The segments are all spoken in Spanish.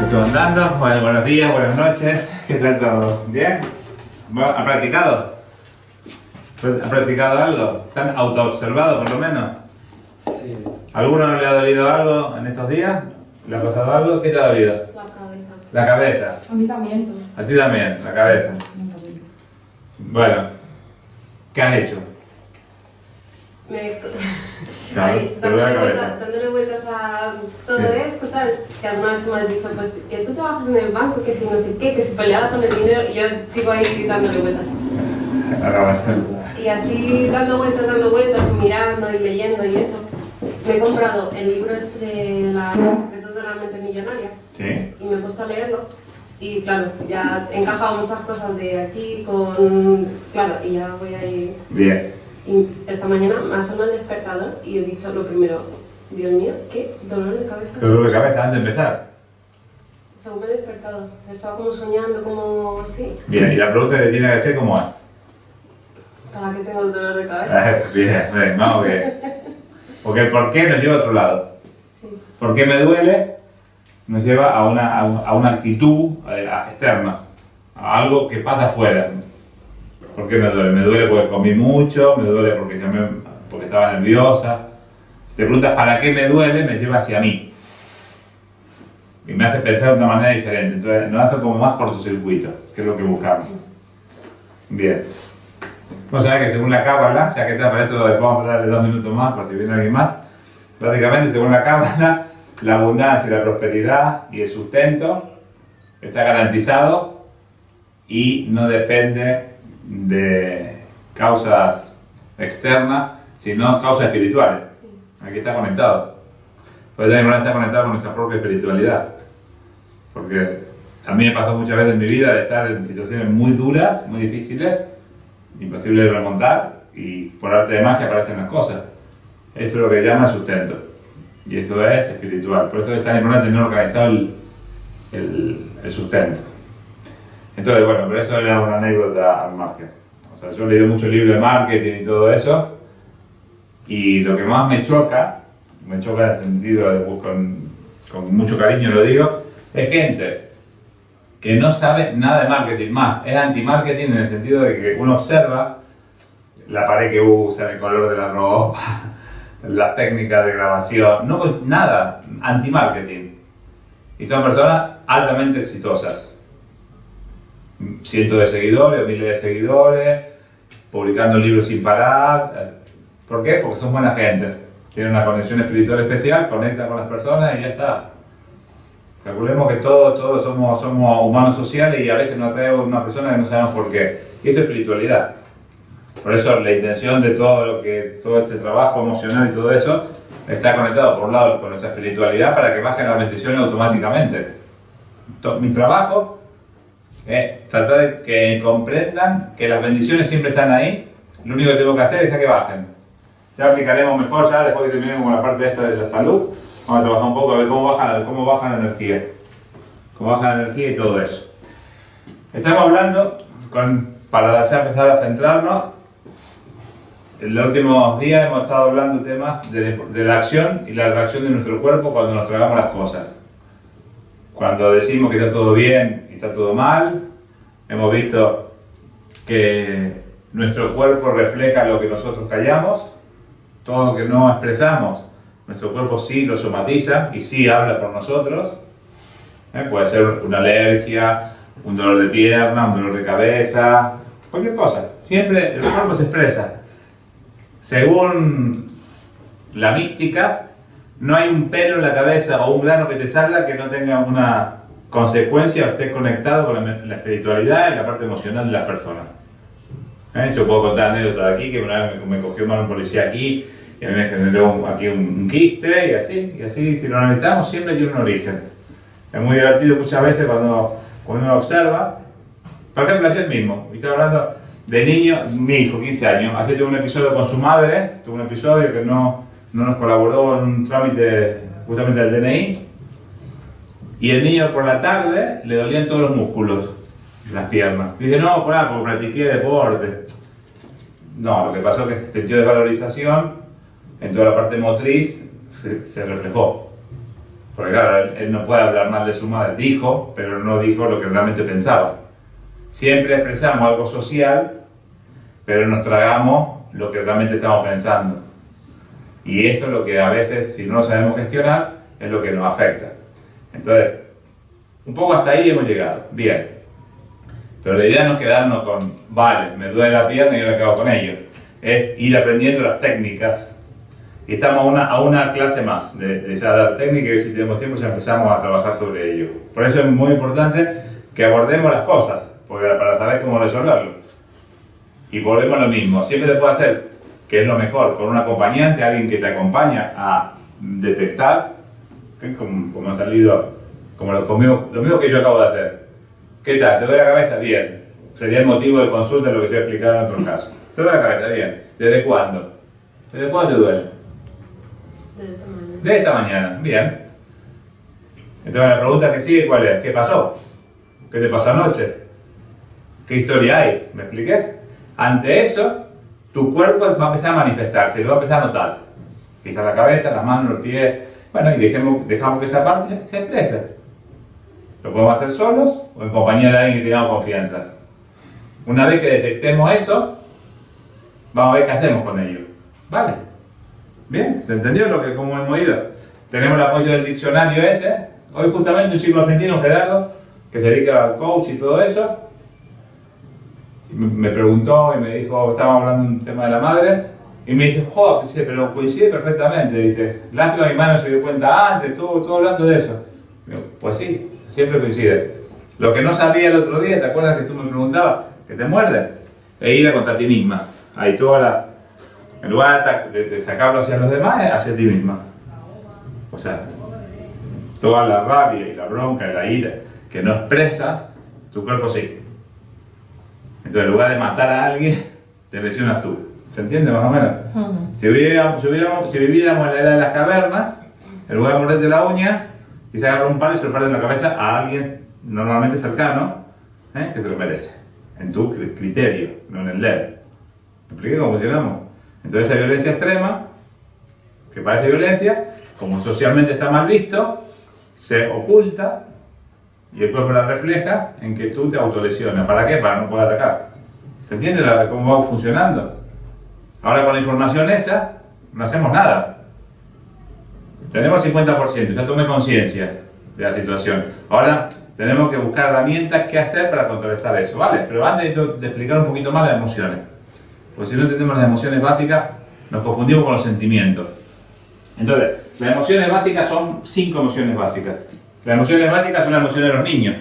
¿Todo andando? Bueno, buenos días, buenas noches. ¿Qué tal todo? ¿Bien? ¿Ha practicado? ¿Ha practicado algo? ¿Están autoobservados por lo menos? Sí. ¿Alguno le ha dolido algo en estos días? ¿Le ha pasado algo? ¿Qué te ha dolido? La cabeza. La cabeza. A mí también, tú. A ti también, la cabeza. A mí también. Bueno, ¿qué has hecho? Claro, Ahí, te duele la cabeza. dándole vueltas a todo Sí. esto, tal, que alguna vez me has dicho, pues, que tú trabajas en el banco, que si no sé qué, que si peleaba con el dinero, y yo sigo ahí dándole vueltas. La cabeza. Y así, dando vueltas, mirando y leyendo y eso, me he comprado el libro este de Los secretos de la mente millonaria, ¿Sí? y me he puesto a leerlo, y claro, ya he encajado muchas cosas de aquí con... Claro, y ya voy a ir... Bien. Y esta mañana me ha sonado el despertador y he dicho lo primero, Dios mío, qué dolor de cabeza. ¿Te duele la cabeza antes de empezar? Según me he despertado, estaba como soñando, como así. Bien, y la pregunta que tiene que ser cómo es. ¿Para qué tengo el dolor de cabeza? Bien, bien, vamos bien. Porque el por qué nos lleva a otro lado. Sí. ¿Por qué me duele? Nos lleva a una actitud externa, a algo que pasa afuera. ¿Por qué me duele? Me duele porque comí mucho, me duele porque estaba nerviosa. Si te preguntas para qué me duele, me lleva hacia mí. Y me hace pensar de una manera diferente. Entonces nos hace como más cortocircuito, que es lo que buscamos. Bien. Vos sabés que según la Cábala, ya que está para esto, vamos a darle 2 minutos más por si viene alguien más. Prácticamente, según la Cábala, la abundancia, la prosperidad y el sustento está garantizado y no depende de causas externas, sino causas espirituales. Sí. Aquí está conectado. Pues también está conectado con nuestra propia espiritualidad. Porque a mí me pasó muchas veces en mi vida de estar en situaciones muy duras, muy difíciles, imposible de remontar, y por arte de magia aparecen las cosas. Esto es lo que llama el sustento. Y eso es espiritual. Por eso es tan importante tener organizado el sustento. Entonces, bueno, pero eso era una anécdota al margen. O sea, yo he leído muchos libros de marketing y todo eso, y lo que más me choca en el sentido de, con mucho cariño lo digo, es gente que no sabe nada de marketing, más es anti-marketing en el sentido de que uno observa la pared que usan, el color de la ropa, las técnicas de grabación, no nada, anti-marketing. Y son personas altamente exitosas. Cientos de seguidores, miles de seguidores, publicando libros sin parar. ¿Por qué? Porque son buena gente. Tienen una conexión espiritual especial, conectan con las personas y ya está. Calculemos que todos somos humanos sociales y a veces nos atraemos a una persona que no sabemos por qué. Y eso es espiritualidad. Por eso la intención de todo este trabajo emocional y todo eso está conectado por un lado con nuestra espiritualidad para que bajen las bendiciones automáticamente. Mi trabajo es tratar de que comprendan que las bendiciones siempre están ahí. Lo único que tengo que hacer es que bajen. Ya aplicaremos mejor, ya después que terminemos con la parte esta de la salud, vamos a trabajar un poco a ver cómo baja la energía. Cómo baja la energía y todo eso. Estamos hablando, para ya empezar a centrarnos, en los últimos días hemos estado hablando temas de la acción y la reacción de nuestro cuerpo cuando nos tragamos las cosas. Cuando decimos que está todo bien y está todo mal, hemos visto que nuestro cuerpo refleja lo que nosotros callamos. Todo lo que no expresamos, nuestro cuerpo sí lo somatiza y sí habla por nosotros. Puede ser una alergia, un dolor de pierna, un dolor de cabeza, cualquier cosa. Siempre el cuerpo se expresa. Según la mística, no hay un pelo en la cabeza o un grano que te salga que no tenga una consecuencia o esté conectado con la espiritualidad y la parte emocional de las personas. Yo puedo contar anécdotas de aquí, que una vez me cogió mal un policía aquí y me generó aquí un quiste y así si lo analizamos siempre tiene un origen. Es muy divertido muchas veces cuando uno lo observa. Por ejemplo, ayer mismo, estaba hablando de niño, mi hijo, 15 años, ayer tuvo un episodio con su madre, tuvo un episodio que no nos colaboró en un trámite justamente del DNI, y el niño por la tarde le dolían todos los músculos. Las piernas. Dice, no, porque practiqué deporte. No, lo que pasó es que este sentido de valorización en toda la parte motriz se reflejó. Porque claro, él no puede hablar mal de su madre. Dijo, pero no dijo lo que realmente pensaba. Siempre expresamos algo social, pero nos tragamos lo que realmente estamos pensando. Y esto es lo que a veces, si no lo sabemos gestionar, es lo que nos afecta. Entonces, un poco hasta ahí hemos llegado. Bien. Pero la idea no es quedarnos con, vale, me duele la pierna y ahora qué hago con ello. Es ir aprendiendo las técnicas. Y estamos a una clase más de ya dar técnicas, y si tenemos tiempo ya empezamos a trabajar sobre ello. Por eso es muy importante que abordemos las cosas, porque para saber cómo resolverlo. Y volvemos a lo mismo, siempre se puede hacer, que es lo mejor, con un acompañante, alguien que te acompaña a detectar, como ha salido, como lo mismo que yo acabo de hacer. ¿Qué tal? ¿Te duele la cabeza? Bien. Sería el motivo de consulta de lo que yo he explicado en otros casos. ¿Te duele la cabeza? Bien. ¿Desde cuándo? ¿Desde cuándo te duele? Desde esta mañana. De esta mañana, bien. Entonces la pregunta que sigue, ¿cuál es? ¿Qué pasó? ¿Qué te pasó anoche? ¿Qué historia hay? ¿Me expliqué? Ante eso, tu cuerpo va a empezar a manifestarse, lo va a empezar a notar. Quizás la cabeza, las manos, los pies, bueno, y dejamos que esa parte se exprese. Lo podemos hacer solos o en compañía de alguien que tengamos confianza. Una vez que detectemos eso, vamos a ver qué hacemos con ello. ¿Vale? Bien, ¿se entendió cómo hemos ido? Tenemos el apoyo del diccionario ese. Hoy justamente un chico argentino, Gerardo, que se dedica al coach y todo eso, me preguntó y me dijo, estábamos hablando de un tema de la madre, y me dice, joder, pero coincide perfectamente. Dice, lástima que mi madre no se dio cuenta antes, todo hablando de eso. Digo, pues sí, siempre coincide. Lo que no sabía el otro día, ¿te acuerdas que tú me preguntabas? ¿Que te muerde? E ir contra ti misma. Ahí en lugar de sacarlo hacia los demás, hacia ti misma. O sea, toda la rabia y la bronca y la ira que no expresas, tu cuerpo sí. Entonces, en lugar de matar a alguien, te lesionas tú. ¿Se entiende más o menos? Si viviéramos en la era de las cavernas, en lugar de morderte la uña, quizás agarrar un palo y se lo parte en la cabeza a alguien normalmente cercano, que se lo merece. En tu criterio, no en el leer. ¿Me expliqué cómo funcionamos? Entonces, esa violencia extrema, que parece violencia, como socialmente está mal visto, se oculta y el cuerpo la refleja en que tú te autolesionas. ¿Para qué? Para no poder atacar. ¿Se entiende cómo va funcionando? Ahora con la información esa, no hacemos nada. Tenemos 50%, ya tomé conciencia de la situación. Ahora tenemos que buscar herramientas que hacer para contrarrestar eso, ¿vale? Pero antes de explicar un poquito más las emociones, porque si no entendemos las emociones básicas, nos confundimos con los sentimientos. Entonces, las emociones básicas son 5 emociones básicas. Las emociones básicas son las emociones de los niños.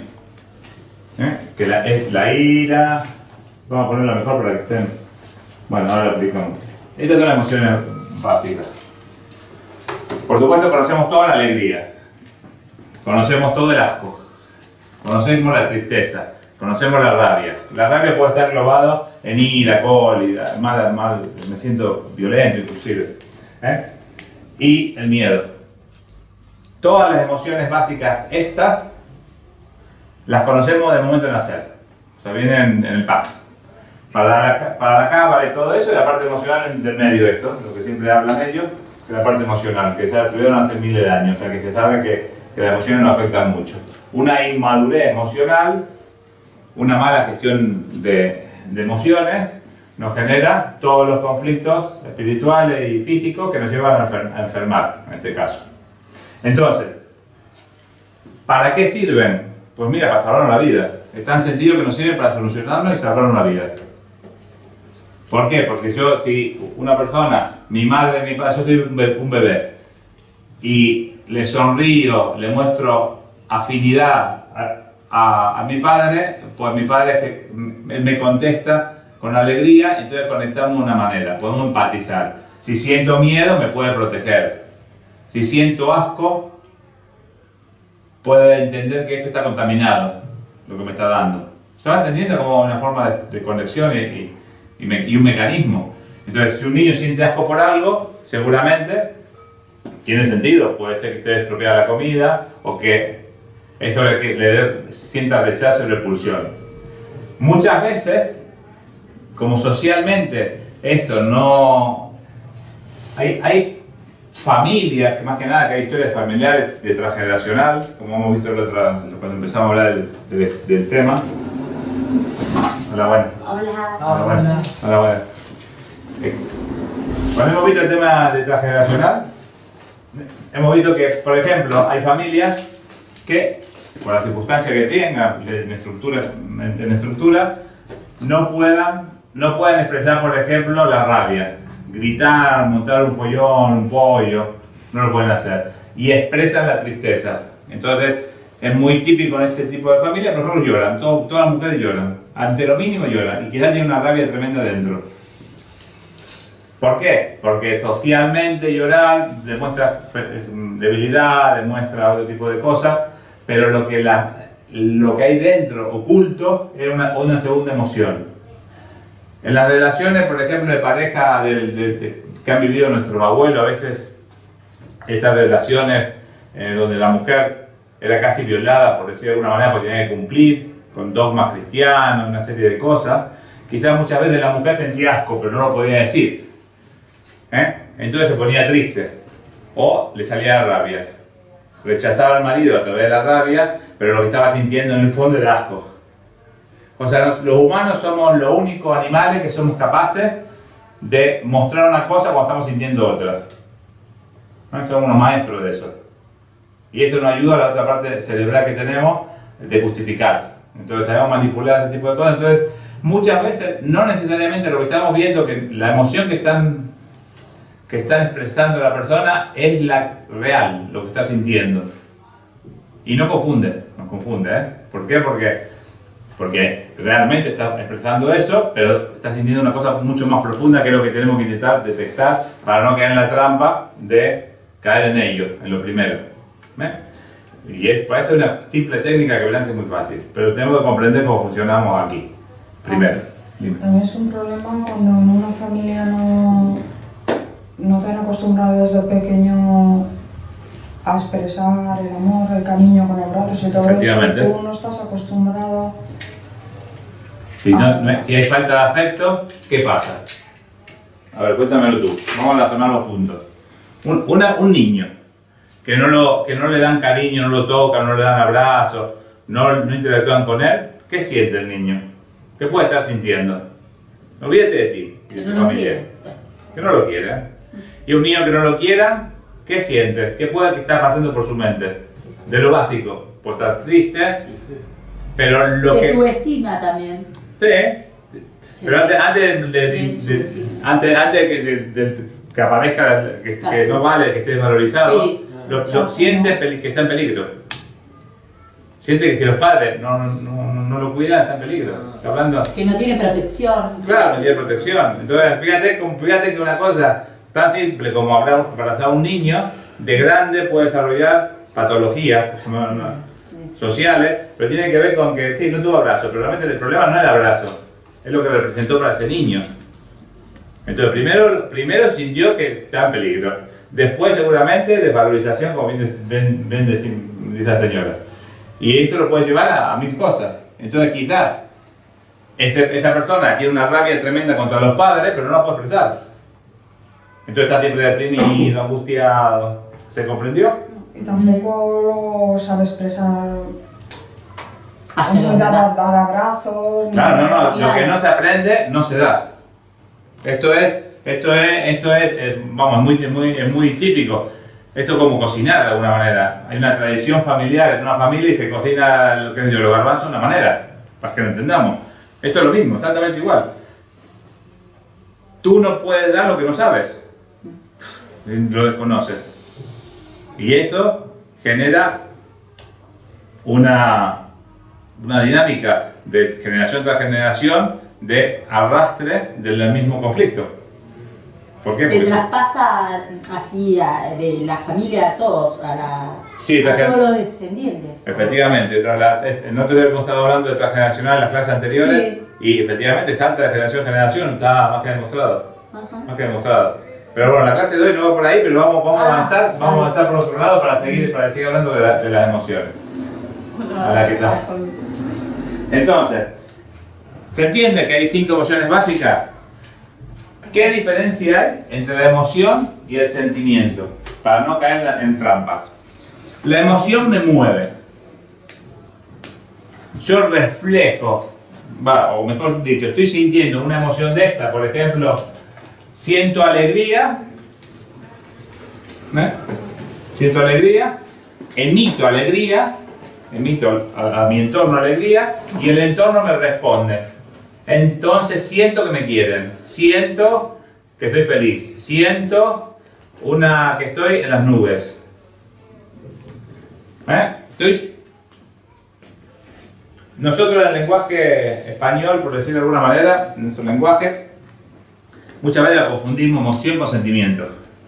Que es la ira. Vamos a ponerlo mejor para que estén. Bueno, ahora lo explicamos. Estas son las emociones básicas. Por supuesto, conocemos toda la alegría. Conocemos todo el asco. Conocemos la tristeza. Conocemos la rabia. La rabia puede estar englobada en ira, cólera, mal, me siento violento inclusive. Y el miedo. Todas las emociones básicas estas las conocemos desde el momento de nacer. O sea, vienen en el parto. Para la cámara y todo eso, y la parte emocional del medio de esto, lo que siempre hablan ellos, que es la parte emocional, que ya estuvieron hace miles de años, o sea que se sabe que las emociones nos afectan mucho. Una inmadurez emocional, una mala gestión de emociones, nos genera todos los conflictos espirituales y físicos que nos llevan a enfermar, en este caso. Entonces, ¿para qué sirven? Pues mira, para salvarnos la vida. Es tan sencillo que nos sirve para solucionarnos y salvarnos la vida. ¿Por qué? Porque si una persona, mi madre, mi padre, yo soy un bebé, y le sonrío, le muestro afinidad a mi padre, pues mi padre me contesta con alegría, entonces conectamos de una manera, podemos empatizar. Si siento miedo, me puede proteger. Si siento asco, puede entender que esto está contaminado, lo que me está dando. ¿Se va entendiendo como una forma de conexión y un mecanismo? Entonces, si un niño siente asco por algo, seguramente tiene sentido. Puede ser que esté estropeada la comida o que eso le sienta rechazo y repulsión. Muchas veces, como socialmente esto no... Hay familias, que más que nada que hay historias familiares de transgeneracional, como hemos visto cuando empezamos a hablar del tema. Hola, buenas. Hola. Hola, buenas. Hola, buenas. Cuando hemos visto el tema de transgeneracional, hemos visto que, por ejemplo, hay familias que, por las circunstancias que tengan en estructura, no pueden expresar, por ejemplo, la rabia. Gritar, montar un follón, un pollo, no lo pueden hacer. Y expresan la tristeza. Entonces, es muy típico en ese tipo de familia, por ejemplo, lloran. Todas las mujeres lloran. Ante lo mínimo lloran. Y quizás tienen una rabia tremenda dentro. ¿Por qué? Porque socialmente llorar demuestra debilidad, demuestra otro tipo de cosas, pero lo que hay dentro, oculto, es una segunda emoción. En las relaciones, por ejemplo, de pareja que han vivido nuestros abuelos, a veces estas relaciones donde la mujer era casi violada, por decir de alguna manera, porque tenía que cumplir con dogmas cristianos, una serie de cosas, quizás muchas veces la mujer sentía asco, pero no lo podía decir. Entonces se ponía triste o le salía la rabia. Rechazaba al marido a través de la rabia, pero lo que estaba sintiendo en el fondo era asco. O sea, los humanos somos los únicos animales que somos capaces de mostrar una cosa cuando estamos sintiendo otra. Somos unos maestros de eso. Y eso nos ayuda a la otra parte cerebral que tenemos de justificar. Entonces sabemos manipular ese tipo de cosas. Entonces, muchas veces, no necesariamente lo que estamos viendo, que la emoción que están expresando la persona es la real, lo que está sintiendo. Y nos confunde, ¿Por qué? Porque realmente está expresando eso, pero está sintiendo una cosa mucho más profunda que es lo que tenemos que intentar detectar para no caer en la trampa de caer en ello, en lo primero. Y para eso es una simple técnica que verán que es muy fácil, pero tenemos que comprender cómo funcionamos aquí, primero. Dime. También es un problema cuando en una familia no te han acostumbrado desde pequeño a expresar el amor, el cariño con abrazos y todo eso. Tú no estás acostumbrado. Si hay falta de afecto, ¿qué pasa? A ver, cuéntamelo tú. Vamos a relacionarlo juntos. Un niño que no le dan cariño, no lo tocan, no le dan abrazos, no interactúan con él, ¿qué siente el niño? ¿Qué puede estar sintiendo? Olvídate de ti y de tu familia. Que no lo quiere. Y un niño que no lo quiera, ¿qué siente? ¿Qué puede estar pasando por su mente? De lo básico, por estar triste, pero lo se subestima también. Sí, pero antes que aparezca, que no vale, que esté desvalorizado, sí, lo siente que está en peligro. Siente que los padres no lo cuidan, está en peligro. Está hablando. Que no tiene protección. Claro, no tiene protección. Entonces, fíjate que una cosa tan simple como abrazar a un niño, de grande puede desarrollar patologías sociales, pero tiene que ver con que, sí, no tuvo abrazo, pero realmente el problema no es el abrazo, es lo que representó para este niño. Entonces, primero sintió que está en peligro. Después, seguramente, desvalorización, como bien dice la señora. Y esto lo puede llevar a mil cosas. Entonces, quizás esa persona tiene una rabia tremenda contra los padres, pero no la puede expresar. Entonces está siempre deprimido, angustiado. ¿Se comprendió? Y tampoco lo sabe expresar. Dar abrazos. Claro, no. Lo que no se aprende, no se da. Esto es vamos, es muy típico. Esto es como cocinar de alguna manera. Hay una tradición familiar en una familia y se cocina los garbanzos de una manera, para que lo entendamos. Esto es lo mismo, exactamente igual. Tú no puedes dar lo que no sabes, lo desconoces. Y eso genera una dinámica de generación tras generación de arrastre del mismo conflicto. ¿Por qué? Se traspasa así de la familia a todos, a todos los descendientes. Efectivamente, nosotros hemos estado hablando de transgeneracional en las clases anteriores, sí. Y efectivamente salta de generación en generación, está más que demostrado. Más que demostrado. Pero bueno, la clase de hoy no va por ahí, pero vamos a avanzar por otro lado para seguir hablando de las emociones. A la que está. Entonces, ¿se entiende que hay 5 emociones básicas? ¿Qué diferencia hay entre la emoción y el sentimiento? para no caer en trampas. La emoción me mueve. Yo reflejo, o mejor dicho, estoy sintiendo una emoción de esta, por ejemplo, siento alegría, siento alegría, emito alegría, emito a mi entorno alegría y el entorno me responde. Entonces siento que me quieren, siento que estoy feliz, siento que estoy en las nubes. Nosotros en el lenguaje español, por decirlo de alguna manera, en nuestro lenguaje, muchas veces confundimos emoción con sentimiento.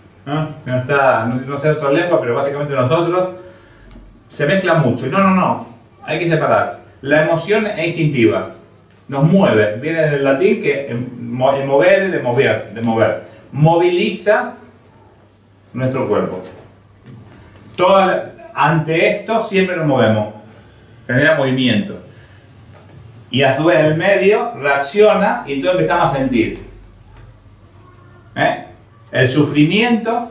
No sé otra lengua, pero básicamente nosotros se mezcla mucho. No, hay que separar. La emoción es instintiva, nos mueve, viene del latín que mover, de mover. Moviliza nuestro cuerpo. Ante esto siempre nos movemos, genera movimiento. Y a su vez el medio reacciona y entonces empezamos a sentir. El sufrimiento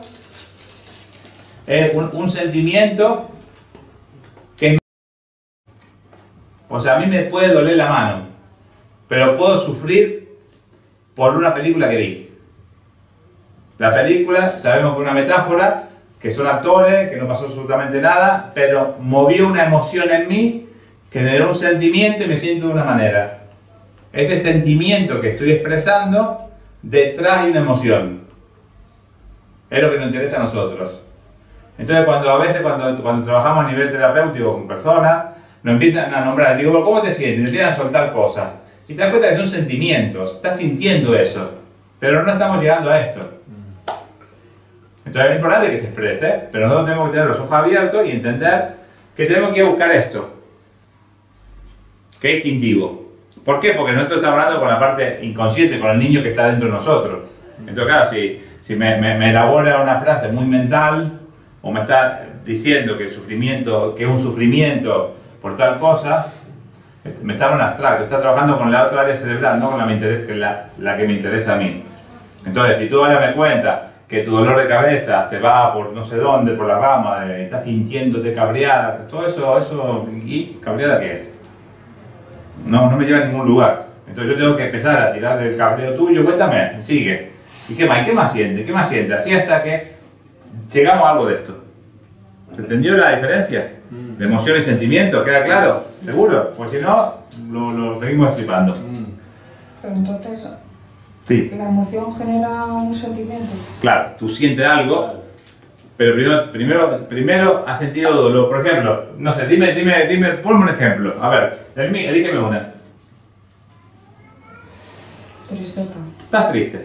es un sentimiento que... O sea, a mí me puede doler la mano, pero puedo sufrir por una película que vi. La película, sabemos que es una metáfora, que son actores, que no pasó absolutamente nada, pero movió una emoción en mí, generó un sentimiento y me siento de una manera. Este sentimiento que estoy expresando, detrás hay una emoción. Es lo que nos interesa a nosotros. Entonces, a veces cuando trabajamos a nivel terapéutico con personas, nos empiezan a nombrar, digo, ¿cómo te sientes? Te empiezan a soltar cosas. Y te das cuenta que son sentimientos, estás sintiendo eso, pero no estamos llegando a esto. Entonces es importante que se exprese, pero nosotros tenemos que tener los ojos abiertos y entender que tenemos que buscar esto, que es instintivo. ¿Por qué? Porque nosotros estamos hablando con la parte inconsciente, con el niño que está dentro de nosotros. Entonces, claro, si me elabora una frase muy mental, o me está diciendo que el sufrimiento, que es un sufrimiento por tal cosa, me está en abstracto, está trabajando con la otra área cerebral, no con la que me interesa a mí. Entonces, si tú ahora me cuentas que tu dolor de cabeza se va por no sé dónde, por la rama, estás sintiéndote cabreada, todo eso, ¿y cabreada qué es? No me lleva a ningún lugar. Entonces yo tengo que empezar a tirar del cabreo tuyo, cuéntame, sigue. ¿Y qué más? ¿Y qué más siente? ¿Qué más siente? Así hasta que llegamos a algo de esto. ¿Se entendió la diferencia? De emoción y sentimiento, ¿queda claro? ¿Seguro? Pues si no, lo seguimos explicando. Pero entonces, sí. ¿La emoción genera un sentimiento? Claro, tú sientes algo, pero primero has sentido dolor. Por ejemplo, no sé, dime, ponme un ejemplo. A ver, elígeme una. Tristeza. Estás triste.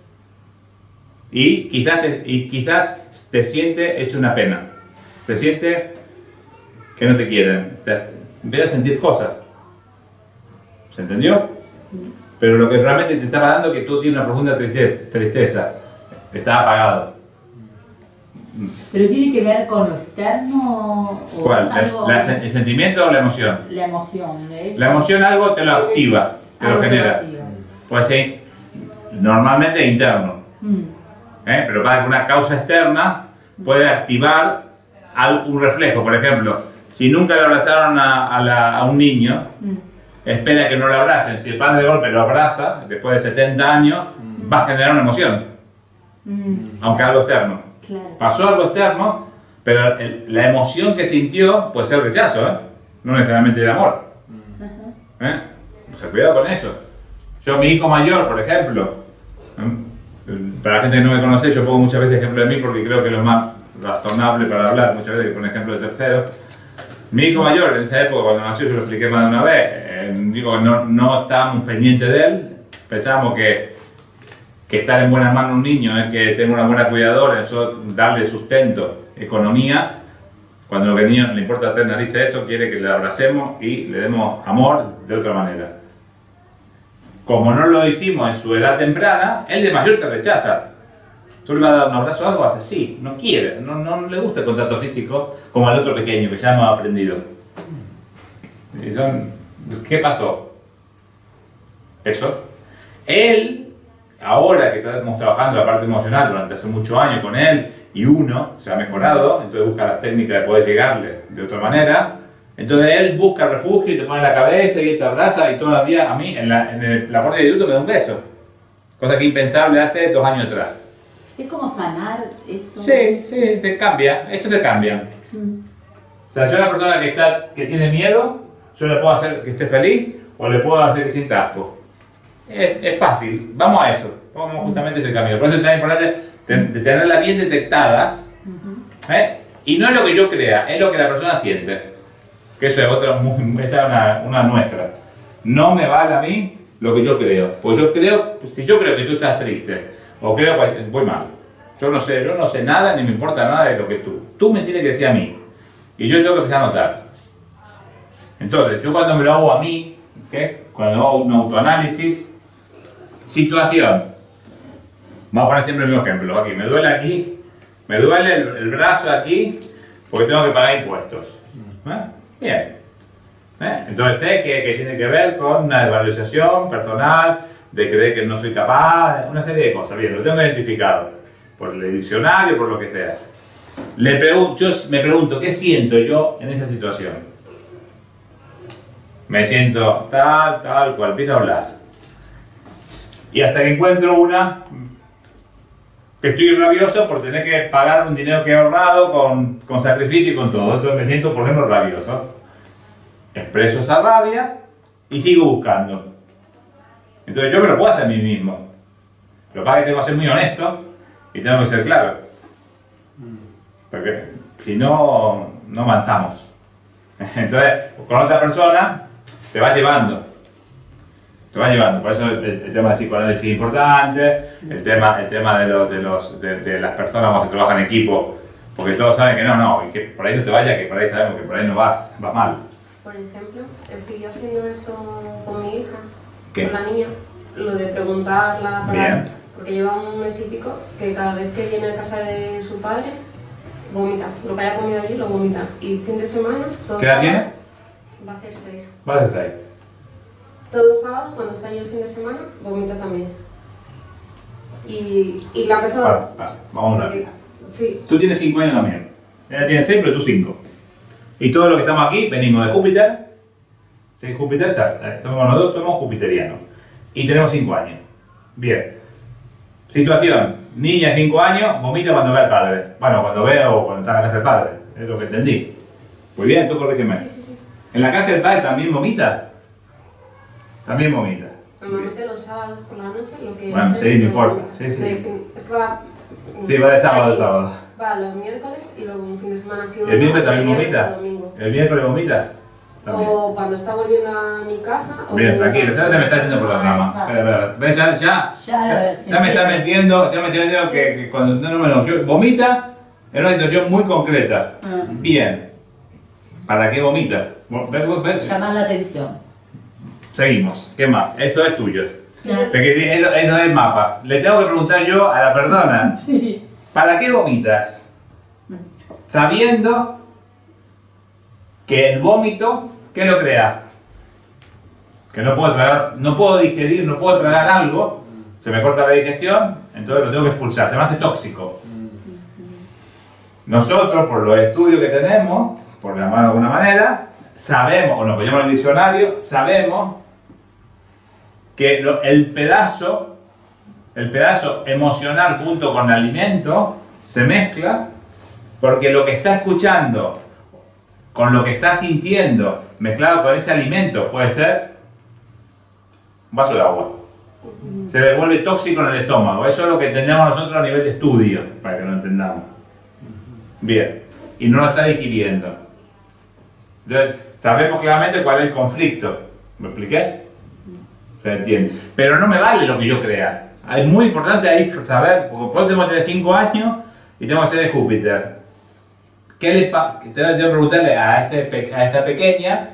Y quizás te sientes hecho una pena. Te sientes que no te quieren. Empiezas a sentir cosas. ¿Se entendió? Pero lo que realmente te está pasando es que tú tienes una profunda tristeza. Estás apagado. ¿Pero tiene que ver con lo externo? O ¿Cuál? algo... ¿El sentimiento o la emoción? La emoción. La emoción algo te lo activa, te lo genera. Pues sí, normalmente es interno. Pero para que una causa externa puede activar un reflejo. Por ejemplo, si nunca le abrazaron a un niño, espera que no lo abracen. Si el padre de golpe lo abraza, después de 70 años, va a generar una emoción. Aunque algo externo. Claro. Pasó algo externo, pero la emoción que sintió puede ser rechazo, no necesariamente de amor. O sea, cuidado con eso. Yo, mi hijo mayor, por ejemplo, para la gente que no me conoce, yo pongo muchas veces ejemplo de mí porque creo que es lo más razonable para hablar, muchas veces que pone ejemplo de terceros. Mi hijo mayor, en esa época, cuando nació, yo lo expliqué más de una vez, digo, no estábamos pendientes de él, pensábamos que estar en buenas manos un niño es que tenga una buena cuidadora, eso darle sustento, economía. Cuando lo que al niño le importa tres narices eso, quiere que le abracemos y le demos amor de otra manera. Como no lo hicimos en su edad temprana, él de mayor te rechaza. Tú le vas a dar un abrazo o algo, hace así, no quiere, no le gusta el contacto físico como al otro pequeño que ya no ha aprendido. ¿Qué pasó? Eso. Él, ahora que estamos trabajando la parte emocional durante hace muchos años con él y uno se ha mejorado, entonces busca las técnicas de poder llegarle de otra manera. Entonces él busca refugio y te pone en la cabeza y te abraza y todos los días a mí en la puerta de YouTube me da un beso. Cosa que impensable hace 2 años atrás. Es como sanar eso. Sí, sí, te cambia, esto te cambia. O sea, yo a una persona que tiene miedo, yo le puedo hacer que esté feliz o le puedo hacer que sienta asco. Es fácil, vamos a eso, vamos justamente a este camino. Por eso es tan importante de tenerlas bien detectadas. Y no es lo que yo crea, es lo que la persona siente. Que eso es otra, esta es una nuestra. No me vale a mí lo que yo creo. Pues yo creo, si yo creo que tú estás triste, o creo que voy mal. Yo no sé nada, ni me importa nada de lo que tú me tienes que decir a mí. Y yo tengo que empezar a notar. Entonces, yo cuando me lo hago a mí, cuando hago un autoanálisis, situación. Vamos a poner siempre el mismo ejemplo. Aquí, me duele el brazo aquí, porque tengo que pagar impuestos. Bien. Entonces sé que tiene que ver con una desvalorización personal, de creer que no soy capaz, una serie de cosas. Bien, lo tengo identificado. Por el diccionario, por lo que sea. Yo me pregunto, ¿qué siento yo en esa situación? Me siento tal cual, empiezo a hablar. Y hasta que encuentro una que estoy rabioso por tener que pagar un dinero que he ahorrado con sacrificio y con todo. Entonces me siento, por ejemplo, rabioso. Expreso esa rabia y sigo buscando. Entonces yo me lo puedo hacer a mí mismo. Lo que pasa es que tengo que ser muy honesto y tengo que ser claro. Porque si no, no avanzamos. Entonces, con otra persona te vas llevando. Te vas llevando. Por eso el tema del psicoanálisis es importante, el tema de las personas que trabajan en equipo, porque todos saben que no, y que por ahí no te vayas, que por ahí sabemos que por ahí no vas mal. Por ejemplo, estoy haciendo esto con mi hija, ¿Qué? con la niña, lo de preguntarla, Bien. porque lleva un mes y pico, que cada vez que viene a casa de su padre, vomita. Lo que haya comido allí lo vomita. Y fin de semana... ¿Qué edad tiene? Va a hacer 6. Va a hacer 6. Todo sábado, cuando está allí el fin de semana, vomita también. Y la empezó... Vale, vamos a hablar. Sí. Tú tienes 5 años también. Ella tiene 6, pero tú 5. Y todos los que estamos aquí venimos de Júpiter. ¿Sí? Júpiter, nosotros somos jupiterianos. Y tenemos 5 años. Bien. Situación. Niña de 5 años vomita cuando ve al padre. Bueno, cuando ve o cuando está en la casa del padre. Es lo que entendí. Muy bien, tú corrígeme. Sí. ¿En la casa del padre también vomita? También vomita. Normalmente los sábados por la noche lo que... Bueno, sí, no importa. Sí. Es que va... Sí, va de sábado a sábado. Va los miércoles y luego un fin de semana así... ¿El miércoles también vomita? ¿El miércoles vomita? También. O cuando está volviendo a mi casa... Bien, tranquilo, ya se me está yendo por la rama. ¿Ves? Ya me está metiendo, que cuando yo vomita en una situación muy concreta. Bien. ¿Para qué vomita? ¿Ves? Llamar la atención. Seguimos. ¿Qué más? Eso es tuyo. Porque eso es el mapa. Le tengo que preguntar yo a la persona. Sí. ¿Para qué vomitas? Sabiendo que el vómito, ¿qué lo crea? Que no puedo tragar, no puedo digerir, no puedo tragar algo, se me corta la digestión, entonces lo tengo que expulsar, se me hace tóxico. Nosotros, por los estudios que tenemos, por llamarlo de alguna manera, sabemos, o lo que llaman en el diccionario, sabemos que el pedazo emocional junto con el alimento se mezcla, porque lo que está escuchando con lo que está sintiendo mezclado con ese alimento puede ser un vaso de agua. Se le vuelve tóxico en el estómago. Eso es lo que entendemos nosotros a nivel de estudio, para que lo entendamos. Bien, y no lo está digiriendo. Entonces, sabemos claramente cuál es el conflicto. ¿Me expliqué? Se entiende. Pero no me vale lo que yo crea. Es muy importante ahí saber, porque pronto tengo que tener 5 años y tengo que ser de Júpiter. Tengo que preguntarle a esta pequeña,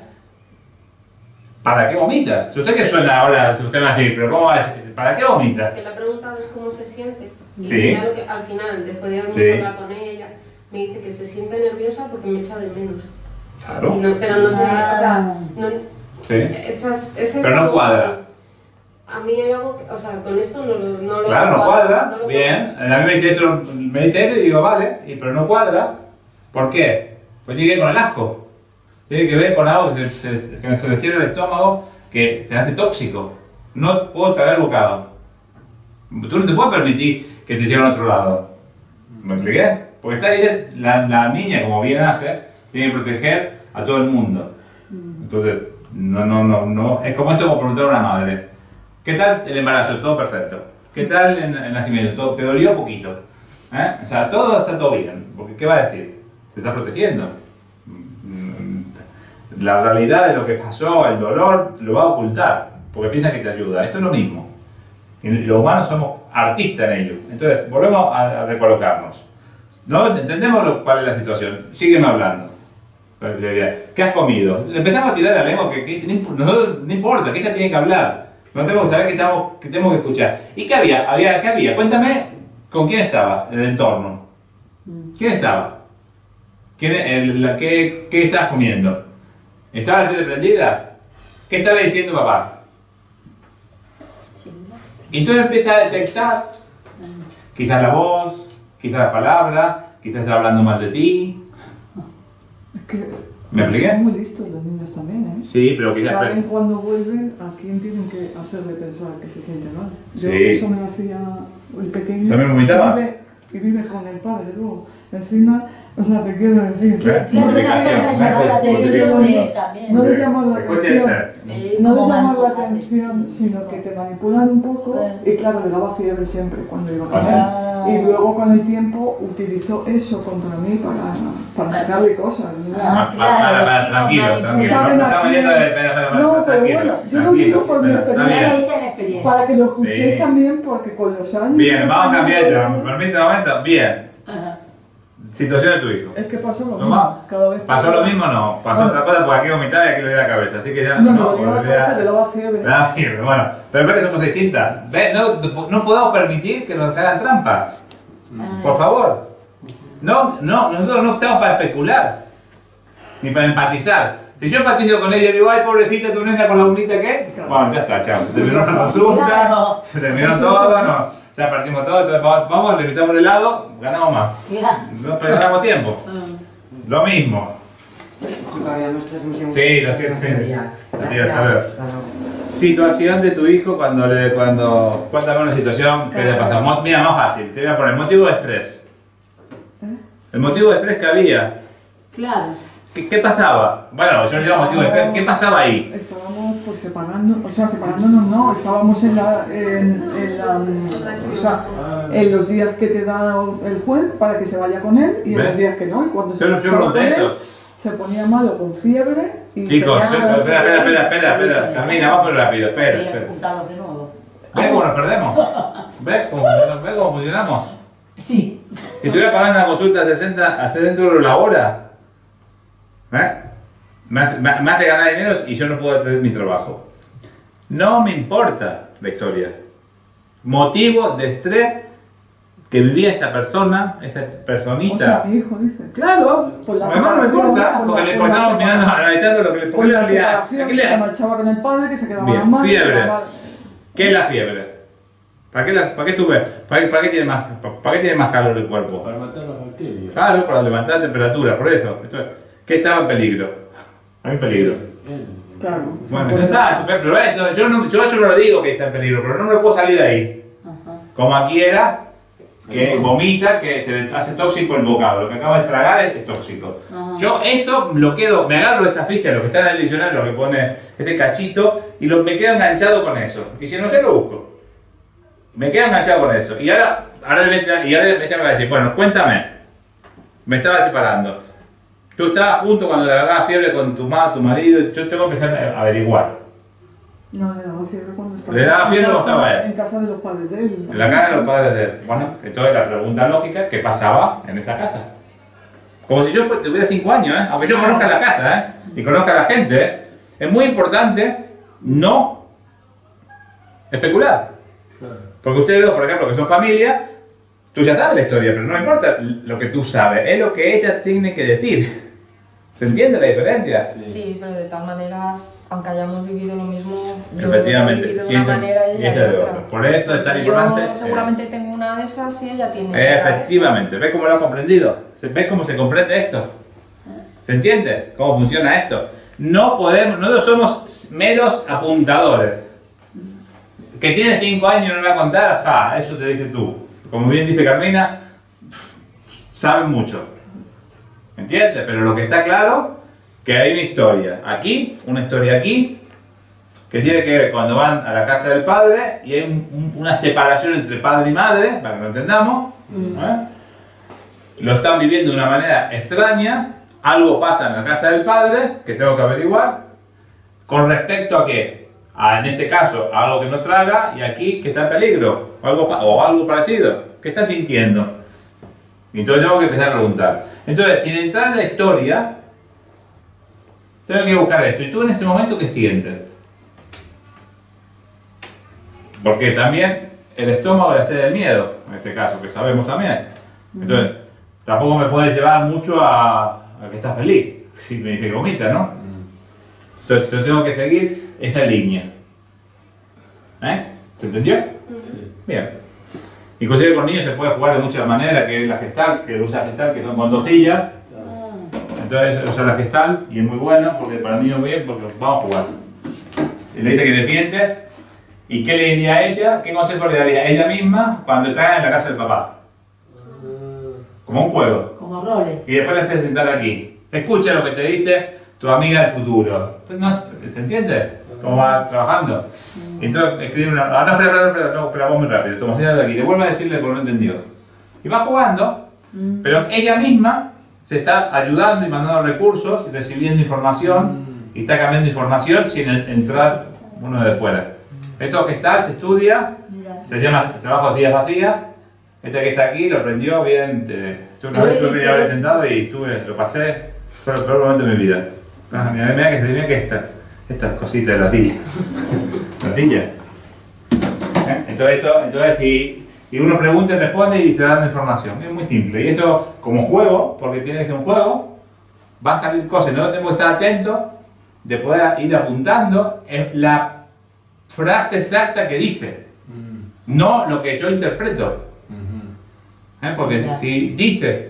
¿para qué vomita? Yo sé que suena ahora, si usted va a decir, pero ¿cómo va a decir? ¿Para qué vomita? Que la pregunta es cómo se siente. Y Sí. al final, después de hablar con ella, me dice que se siente nerviosa porque me echa de menos. Claro. Pero no sé, o sea, no, Sí. ese Pero no cuadra. A mí hay algo, o sea, con esto no lo claro, no cuadra, no lo bien. A mí me dice eso y digo, vale, pero no cuadra. ¿Por qué? Pues tiene que ver con el asco. Tiene que ver con algo que se le cierra el estómago, que te hace tóxico. No puedo traer bocado. Tú no te puedes permitir que te lleven a otro lado. ¿Me expliqué? Porque la niña, como bien hace, tiene que proteger a todo el mundo. Entonces, no. Es como esto como preguntar a una madre. ¿Qué tal el embarazo? Todo perfecto. ¿Qué tal el nacimiento? ¿Todo, te dolió poquito? O sea, está todo bien. Porque, ¿qué va a decir? Se está protegiendo. La realidad de lo que pasó, el dolor, lo va a ocultar. Porque piensa que te ayuda. Esto es lo mismo. Y los humanos somos artistas en ello. Entonces, volvemos a recolocarnos. ¿No? Entendemos cuál es la situación. Sígueme hablando. ¿Qué has comido? Le empezamos a tirar la lengua no importa, que ella tiene que hablar. No tenemos que saber que tenemos que escuchar. ¿Y qué había? ¿Qué había? Cuéntame, ¿con quién estabas en el entorno? ¿Quién estaba? ¿Qué estabas comiendo? ¿Estabas teleprendida? ¿Qué estaba diciendo papá? Y entonces empieza a detectar quizás la voz, quizás la palabra, quizás está hablando mal de ti. Es que ¿me expliqué? son muy listos los niños también, ¿eh? Sí, pero quizás... Saben cuando vuelven a quién tienen que hacerle pensar que se siente mal. Yo Sí. eso me hacía el pequeño. ¿También vomitaba? Y vive con el padre luego. Encima, o sea, te quiero decir. Multiplicación. No le llamas la atención. No le como llamas la manipular. atención, sino que te manipulan un poco. Y claro, le daba fiebre siempre cuando iba con él. Y luego con el tiempo utilizó eso contra mí para sacarle cosas. ¿no? Tranquilo. No Saben a estamos quién- yendo de... Espera, No, pero bueno, yo lo digo por mi está experiencia. bien. Ella la experiencia. Para que lo escuchéis Sí. también, porque con los años... Bien, vamos a los cambiar años- de tema. ¿Me permite un momento? Bien. Ajá. Situación de tu hijo. Es que pasó lo ¿No mismo. va? Cada vez ¿Pasó lo mismo? No. Pasó otra cosa porque aquí vomitaba y aquí le di la cabeza. Así que ya... No, porque le daba fiebre. le daba fiebre. Bueno, pero ves que son cosas distintas. ¿Ves? No podemos permitir que nos hagan trampa. Por favor. No, nosotros no estamos para especular. Ni para empatizar. Si yo empatizo con ella y digo, ay, pobrecita, tu nena con la bonita que... Bueno, ya está, chao. Terminó la consulta, Claro. se terminó todo, no. Ya partimos todo, entonces vamos, le invitamos el helado, ganamos más. Mira. No perdamos tiempo. Lo mismo. Todavía no estás muy Sí, lo siento. Gracias. Hasta luego. Situación de tu hijo cuéntame una situación que haya pasado. Mira, más fácil, te voy a poner motivo de estrés. El motivo de estrés que había. Claro. ¿Qué pasaba? Bueno, yo le llamo motivo de estrés. ¿Qué pasaba ahí? Estábamos pues separándonos no, estábamos en los días que te da el juez para que se vaya con él y en ¿Ves? los días que no, y cuando se Yo marchaba con pregunté él, eso. se ponía malo con fiebre y Chicos, tenía- espera. Camina, vamos muy rápido. Espera. Quería apuntarlos de nuevo. ¿Ves cómo nos perdemos? ¿Ves cómo funcionamos? Sí. Si estuviera pagando una consulta a 60 euros la hora, me hace ganar dinero y yo no puedo hacer mi trabajo. No me importa la historia. Motivo de estrés que vivía esta persona, esta personita. O sea, mi hijo dice. Claro, Por la además no me separación, importa, por porque la- le por la estamos mirando, separación. analizando lo que le Por puede la olvidar. separación, se marchaba con el padre, que se quedaba Bien, la madre. fiebre. la madre- ¿Qué es la fiebre? ¿Para qué sube? ¿Para qué tiene más calor el cuerpo? Para matar las bacterias. Claro, para levantar la temperatura, por eso. ¿Qué estaba en peligro? Hay en peligro. Claro. Bueno, ya está, pero yo eso no lo digo que está en peligro, pero no me puedo salir de ahí. Ajá. Como aquí era, que vomita, que te hace tóxico el bocado, lo que acaba de tragar es tóxico. Ajá. Yo eso me agarro esa ficha, lo que está en el diccionario, lo que pone este cachito, y me quedo enganchado con eso. Y si no sé, lo busco. Me quedo enganchado con eso. Y ahora ella me va a decir, bueno, cuéntame. Me estaba separando. Tú estabas junto cuando le agarrabas fiebre con tu marido. Yo tengo que averiguar. No, le daba fiebre cuando estaba. ¿Le daba fiebre en cuando casa- estaba él? En casa de los padres de él. En la casa de los padres de él. Bueno, entonces la pregunta lógica, ¿qué pasaba en esa casa? Como si yo tuviera 5 años, ¿eh? Aunque yo conozca la casa, ¿eh? Y conozca a la gente, ¿eh? Es muy importante no especular. Claro. Porque ustedes dos, por ejemplo, que son familia, tú ya sabes la historia, pero no importa lo que tú sabes, es lo que ella tiene que decir. ¿Se entiende la diferencia? Sí, pero de tal maneras, aunque hayamos vivido lo mismo, efectivamente, yo he vivido de una manera y ella de otra. Por eso es tan yo importante. Yo seguramente tengo una de esas y ella tiene Efectivamente, ¿ves cómo lo ha comprendido? ¿Ves cómo se comprende esto? ¿Se entiende? ¿Cómo funciona esto? No podemos, nosotros somos meros apuntadores. Que tiene 5 años y no me va a contar, ja, eso te dices tú. Como bien dice Carmina, saben mucho. ¿Entiendes? Pero lo que está claro, que hay una historia aquí, que tiene que ver cuando van a la casa del padre y hay una separación entre padre y madre, para que lo entendamos. Lo están viviendo de una manera extraña, algo pasa en la casa del padre, que tengo que averiguar, con respecto a qué. En este caso, algo que no traga y aquí que está en peligro, o algo parecido. ¿Qué está sintiendo? Y entonces tengo que empezar a preguntar. Entonces, sin entrar en la historia, tengo que buscar esto. ¿Y tú en ese momento qué sientes? Porque también el estómago le hace del miedo, en este caso, que sabemos también. Entonces, tampoco me puede llevar mucho a que estás feliz, si me dice que vomita, ¿no? Entonces, yo tengo que seguir esa línea. ¿Se entendió? Sí. Bien. Inclusive con niños se puede jugar de muchas maneras, que es la gestal, que usa gestal, que son con 2 sillas. Entonces usa la gestal y es muy bueno, porque para niños bien, porque vamos a jugar. Y le dice que defiende. ¿Y qué le diría a ella? ¿Qué consejo le daría a ella misma cuando está en la casa del papá? Como un juego. Como roles. Y después le hace sentar aquí. Escucha lo que te dice tu amiga del futuro. Pues no, ¿se entiende? ¿Cómo vas trabajando? Entonces escribe una... Ah, no, espera, vos muy rápido. Toma, siéntate aquí. Le vuelve a decirle porque no entendió. Y va jugando, pero ella misma se está ayudando y mandando recursos, y recibiendo información, y está cambiando información sin entrar uno de fuera. Esto que está, se estudia, se llama Trabajos Días Vacías. Este que está aquí lo aprendió bien. Yo una vez tuve media hora intentado y lo pasé. Fue el peor momento de mi vida. Mira que estas cositas de la tilla. La tilla. Entonces y uno pregunta y responde y te da información. Es muy simple. Y eso como juego, porque tiene que ser un juego, va a salir cosas. No tengo que estar atento de poder ir apuntando en la frase exacta que dice. No lo que yo interpreto. Porque si dice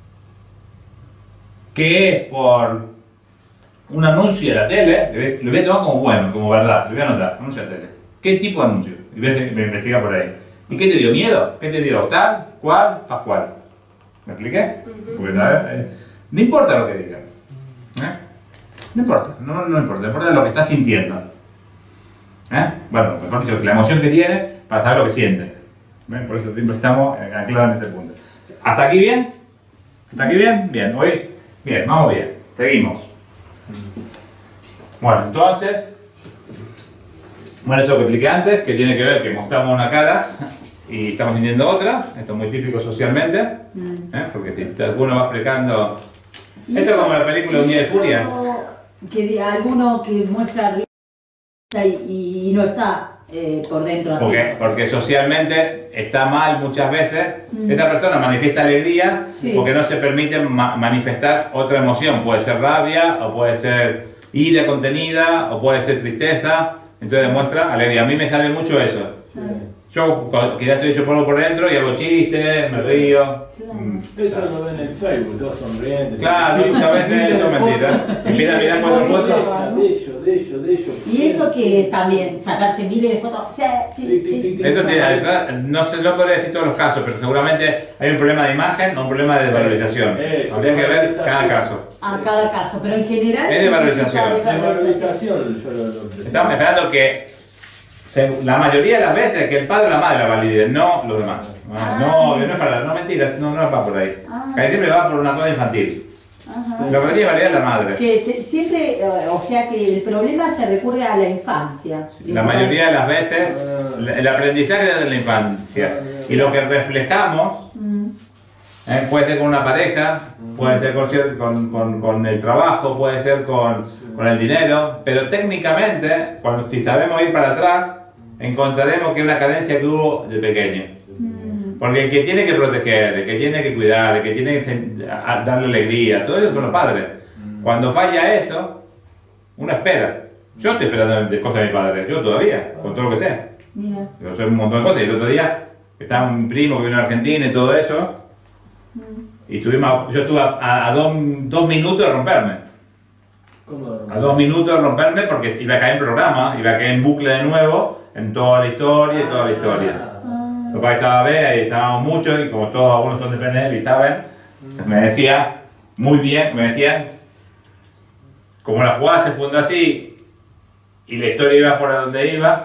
que es por un anuncio de la tele, lo voy a tomar como bueno, como verdad, lo voy a anotar, anuncio de la tele. ¿Qué tipo de anuncio? Y voy a investigar por ahí. ¿Y qué te dio miedo? ¿Qué te dio tal, cual, pascual? ¿Me expliqué? Porque no importa lo que diga. No importa, no importa lo que está sintiendo. Bueno, mejor dicho, la emoción que tiene para saber lo que siente. Por eso siempre estamos anclados en este punto. ¿Hasta aquí bien? ¿Hasta aquí bien? Bien, hoy, bien, vamos bien. Seguimos. Bueno, entonces, esto que expliqué antes, que tiene que ver que mostramos una cara y estamos sintiendo otra. Esto es muy típico socialmente, porque si alguno va explicando... Esto es como la película Un Día de Furia. Que alguno que muestra risa y no está por dentro así. Porque socialmente está mal muchas veces. Esta persona manifiesta alegría porque no se permite manifestar otra emoción. Puede ser rabia, o puede ser ira contenida, o puede ser tristeza. Entonces demuestra alegría. A mí me sale mucho eso. Yo, que ya estoy hecho polvo por dentro y hago chistes, me río. Eso lo ven en Facebook, todos sonrientes. Claro, muchas veces no es mentira. Empiezan a mirar 4 fotos. De ellos. Y eso que también, sacarse miles de fotos. Esto no podría decir todos los casos, pero seguramente hay un problema de imagen o un problema de valorización. Habría que ver cada caso. Cada caso, pero en general... Es de valorización. Estamos esperando que la mayoría de las veces que el padre o la madre la valide, no los demás. No mentira, no va por ahí. Casi siempre va por una cosa infantil. Lo que tiene que validar es la madre. Que siempre, o sea que el problema se recurre a la infancia. La mayoría de las veces, el aprendizaje es de la infancia. Y lo que reflejamos, puede ser con una pareja, puede ser con el trabajo, puede ser con el dinero, pero técnicamente, si sabemos ir para atrás, encontraremos que es una carencia que hubo de pequeño. Porque el que tiene que proteger, el que tiene que cuidar, el que tiene que darle alegría, todo eso son los padres. Cuando falla eso, uno espera. Yo estoy esperando de cosas de mi padre, yo todavía, con todo lo que sé. Mira. Yo sé un montón de cosas. Y el otro día estaba mi primo que vino a Argentina y todo eso. Y yo estuve a 2 minutos de romperme. ¿Cómo? A 2 minutos de romperme porque iba a caer en programa, iba a caer en bucle de nuevo, en toda la historia y toda la historia. Mi papá estaba Bea y estábamos muchos, y como todos algunos son de PNL y saben, me decía, muy bien, me decían, como la jugada se fundó así y la historia iba por donde iba,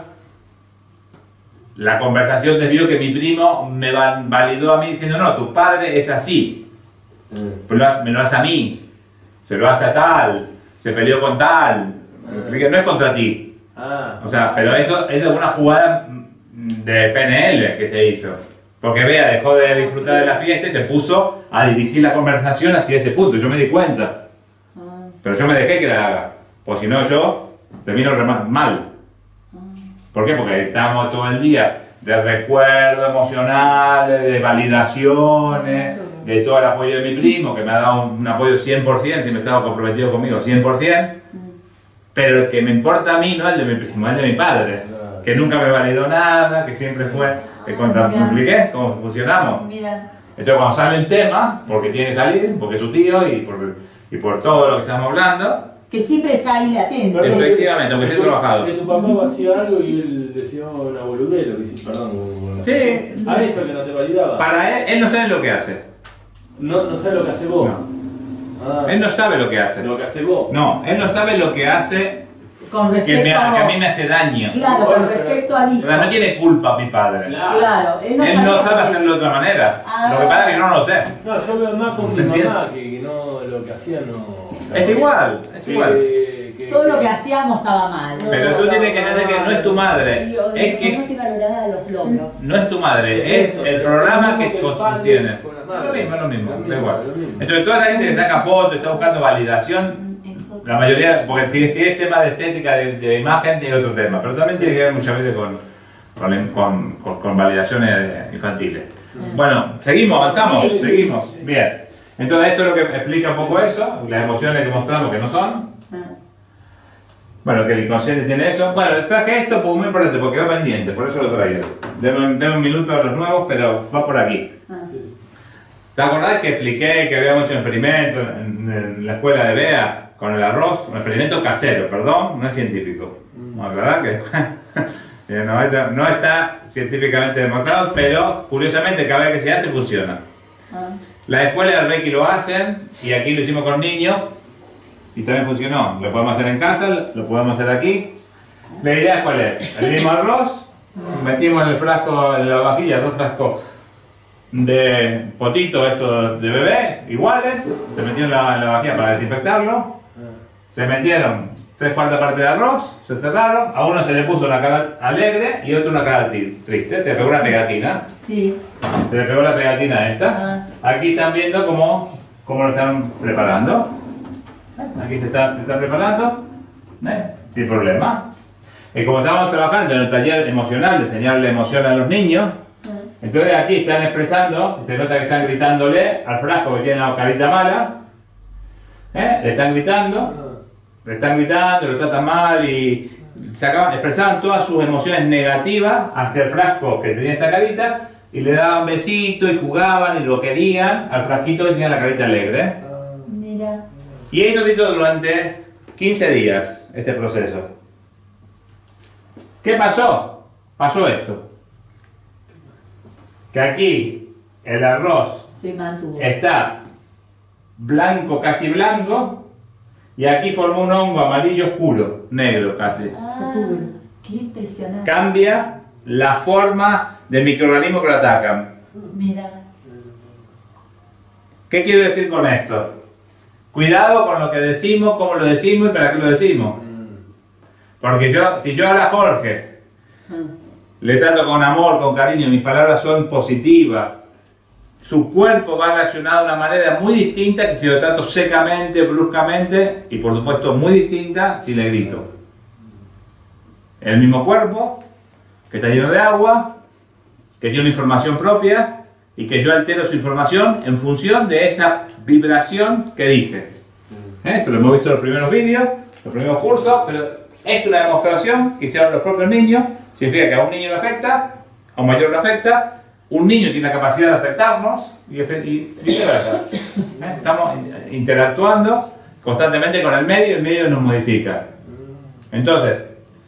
la conversación desvió que mi primo me validó a mí diciendo, no, tu padre es así, pero me lo hace a mí, se lo hace a tal, se peleó con tal, no es contra ti. O sea, pero eso es una jugada de PNL que se hizo. Porque Bea dejó de disfrutar de la fiesta y se puso a dirigir la conversación hacia ese punto. Yo me di cuenta. Pero yo me dejé que la haga. Pues si no yo termino mal. ¿Por qué? Porque estamos todo el día de recuerdos emocionales, de validaciones, de todo el apoyo de mi primo, que me ha dado un apoyo 100% y me estaba comprometido conmigo 100%. Pero el que me importa a mí no es el de mi primo, es el de mi padre. Que nunca me validó nada, que siempre fue... ¿Me expliqué cómo funcionamos? Entonces cuando sale el tema, porque tiene que salir, porque es su tío y por todo lo que estamos hablando... Que siempre está ahí latente. Efectivamente, aunque esté trabajado. Que tu papá hacía algo y él decía una boludez, lo que hiciste, perdón. Sí. A eso que no te validaba. Para él no sabe lo que hace. No sabe lo que hace vos. No. Él no sabe lo que hace. Lo que hace vos. No, él no sabe lo que hace con respecto que a mí me hace daño. Claro, con respecto al hijo. O sea, no tiene culpa mi padre. Claro, él no sabe hacerlo de otra manera. Lo que pasa es que no lo sé. No, yo veo más con mi mamá que no, lo que hacía no... Es igual, es igual. Todo lo que hacíamos estaba mal. Pero tú tienes que entender que no es tu madre. Es que no te valoraba los logros. no es tu madre, es el programa que sostiene. Lo mismo, da igual. Entonces toda la gente que saca fotos, está buscando validación, la mayoría, porque si es tema de estética, de imagen, tiene otro tema, pero también tiene que ver muchas veces con validaciones infantiles. Bueno, seguimos, avanzamos, seguimos. Bien. Entonces esto es lo que explica un poco eso, las emociones que mostramos que no son. Bueno, que el inconsciente tiene eso. Bueno, les traje esto porque es muy importante, porque va pendiente, por eso lo he traído. Denme un minuto a los nuevos, pero va por aquí. ¿Te acordás que expliqué que habíamos hecho un experimento en la escuela de Bea con el arroz? Un experimento casero, perdón, no es científico. ¿No, verdad? Que no está científicamente demostrado, pero curiosamente cada vez que se hace funciona. Las escuelas de Reiki lo hacen y aquí lo hicimos con niños. Y también funcionó. Lo podemos hacer en casa, lo podemos hacer aquí. La idea cuál es, el mismo arroz, metimos en el frasco, en la vajilla, 2 frascos de potito estos de bebé, iguales, se metió en la vajilla para desinfectarlo, se metieron 3/4 partes de arroz, se cerraron, a uno se le puso una cara alegre y otro una cara triste, se le pegó una pegatina. Sí. Se le pegó la pegatina esta. Aquí están viendo cómo lo están preparando. Aquí se está preparando, sin problema. Y como estamos trabajando en el taller emocional, de enseñarle emoción a los niños, entonces aquí están expresando, se nota que están gritándole al frasco que tiene una carita mala, le están gritando, lo tratan mal y expresaban todas sus emociones negativas hacia el frasco que tenía esta carita y le daban besitos y jugaban y lo querían al frasquito que tenía la carita alegre. Mira. Y eso hizo durante 15 días, este proceso. ¿Qué pasó? Pasó esto. Que aquí el arroz se mantuvo. Está blanco, casi blanco, y aquí formó un hongo amarillo oscuro, negro casi. Qué impresionante. Cambia la forma del microorganismo que lo atacan. Mira. ¿Qué quiero decir con esto? Cuidado con lo que decimos, cómo lo decimos y para qué lo decimos. Porque si yo ahora a Jorge le trato con amor, con cariño, mis palabras son positivas, su cuerpo va a reaccionar de una manera muy distinta que si lo trato secamente, bruscamente y por supuesto muy distinta si le grito. El mismo cuerpo, que está lleno de agua, que tiene una información propia y que yo altero su información en función de esta vibración que dije. Esto lo hemos visto en los primeros vídeos, los primeros cursos, pero esto es una demostración que hicieron los propios niños. Significa que a un niño le afecta, a un mayor le afecta, un niño tiene la capacidad de afectarnos y viceversa. Estamos interactuando constantemente con el medio y el medio nos modifica. Entonces,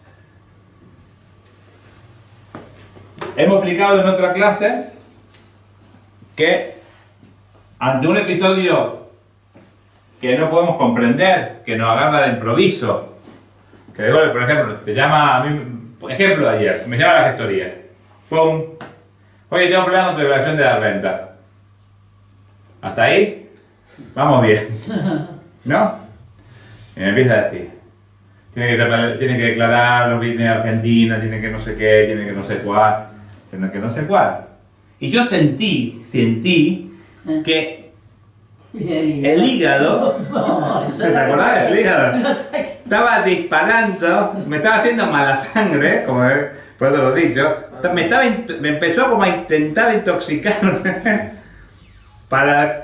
hemos explicado en otra clase que ante un episodio que no podemos comprender, que nos agarra de improviso, que de golpe, por ejemplo, te llama a mí, ejemplo de ayer, me llama la gestoría, ¡pum! Oye, tengo un problema con tu declaración de la renta. ¿Hasta ahí? Vamos bien, ¿no? Y me empieza a decir, tiene que declarar lo que tiene Argentina, tiene que no sé qué, tiene que no sé cuál, tiene que no sé cuál. Y yo sentí que el hígado, ¿te acordás del hígado? Estaba disparando, me estaba haciendo mala sangre, como por eso lo he dicho, me empezó como a intentar intoxicarme para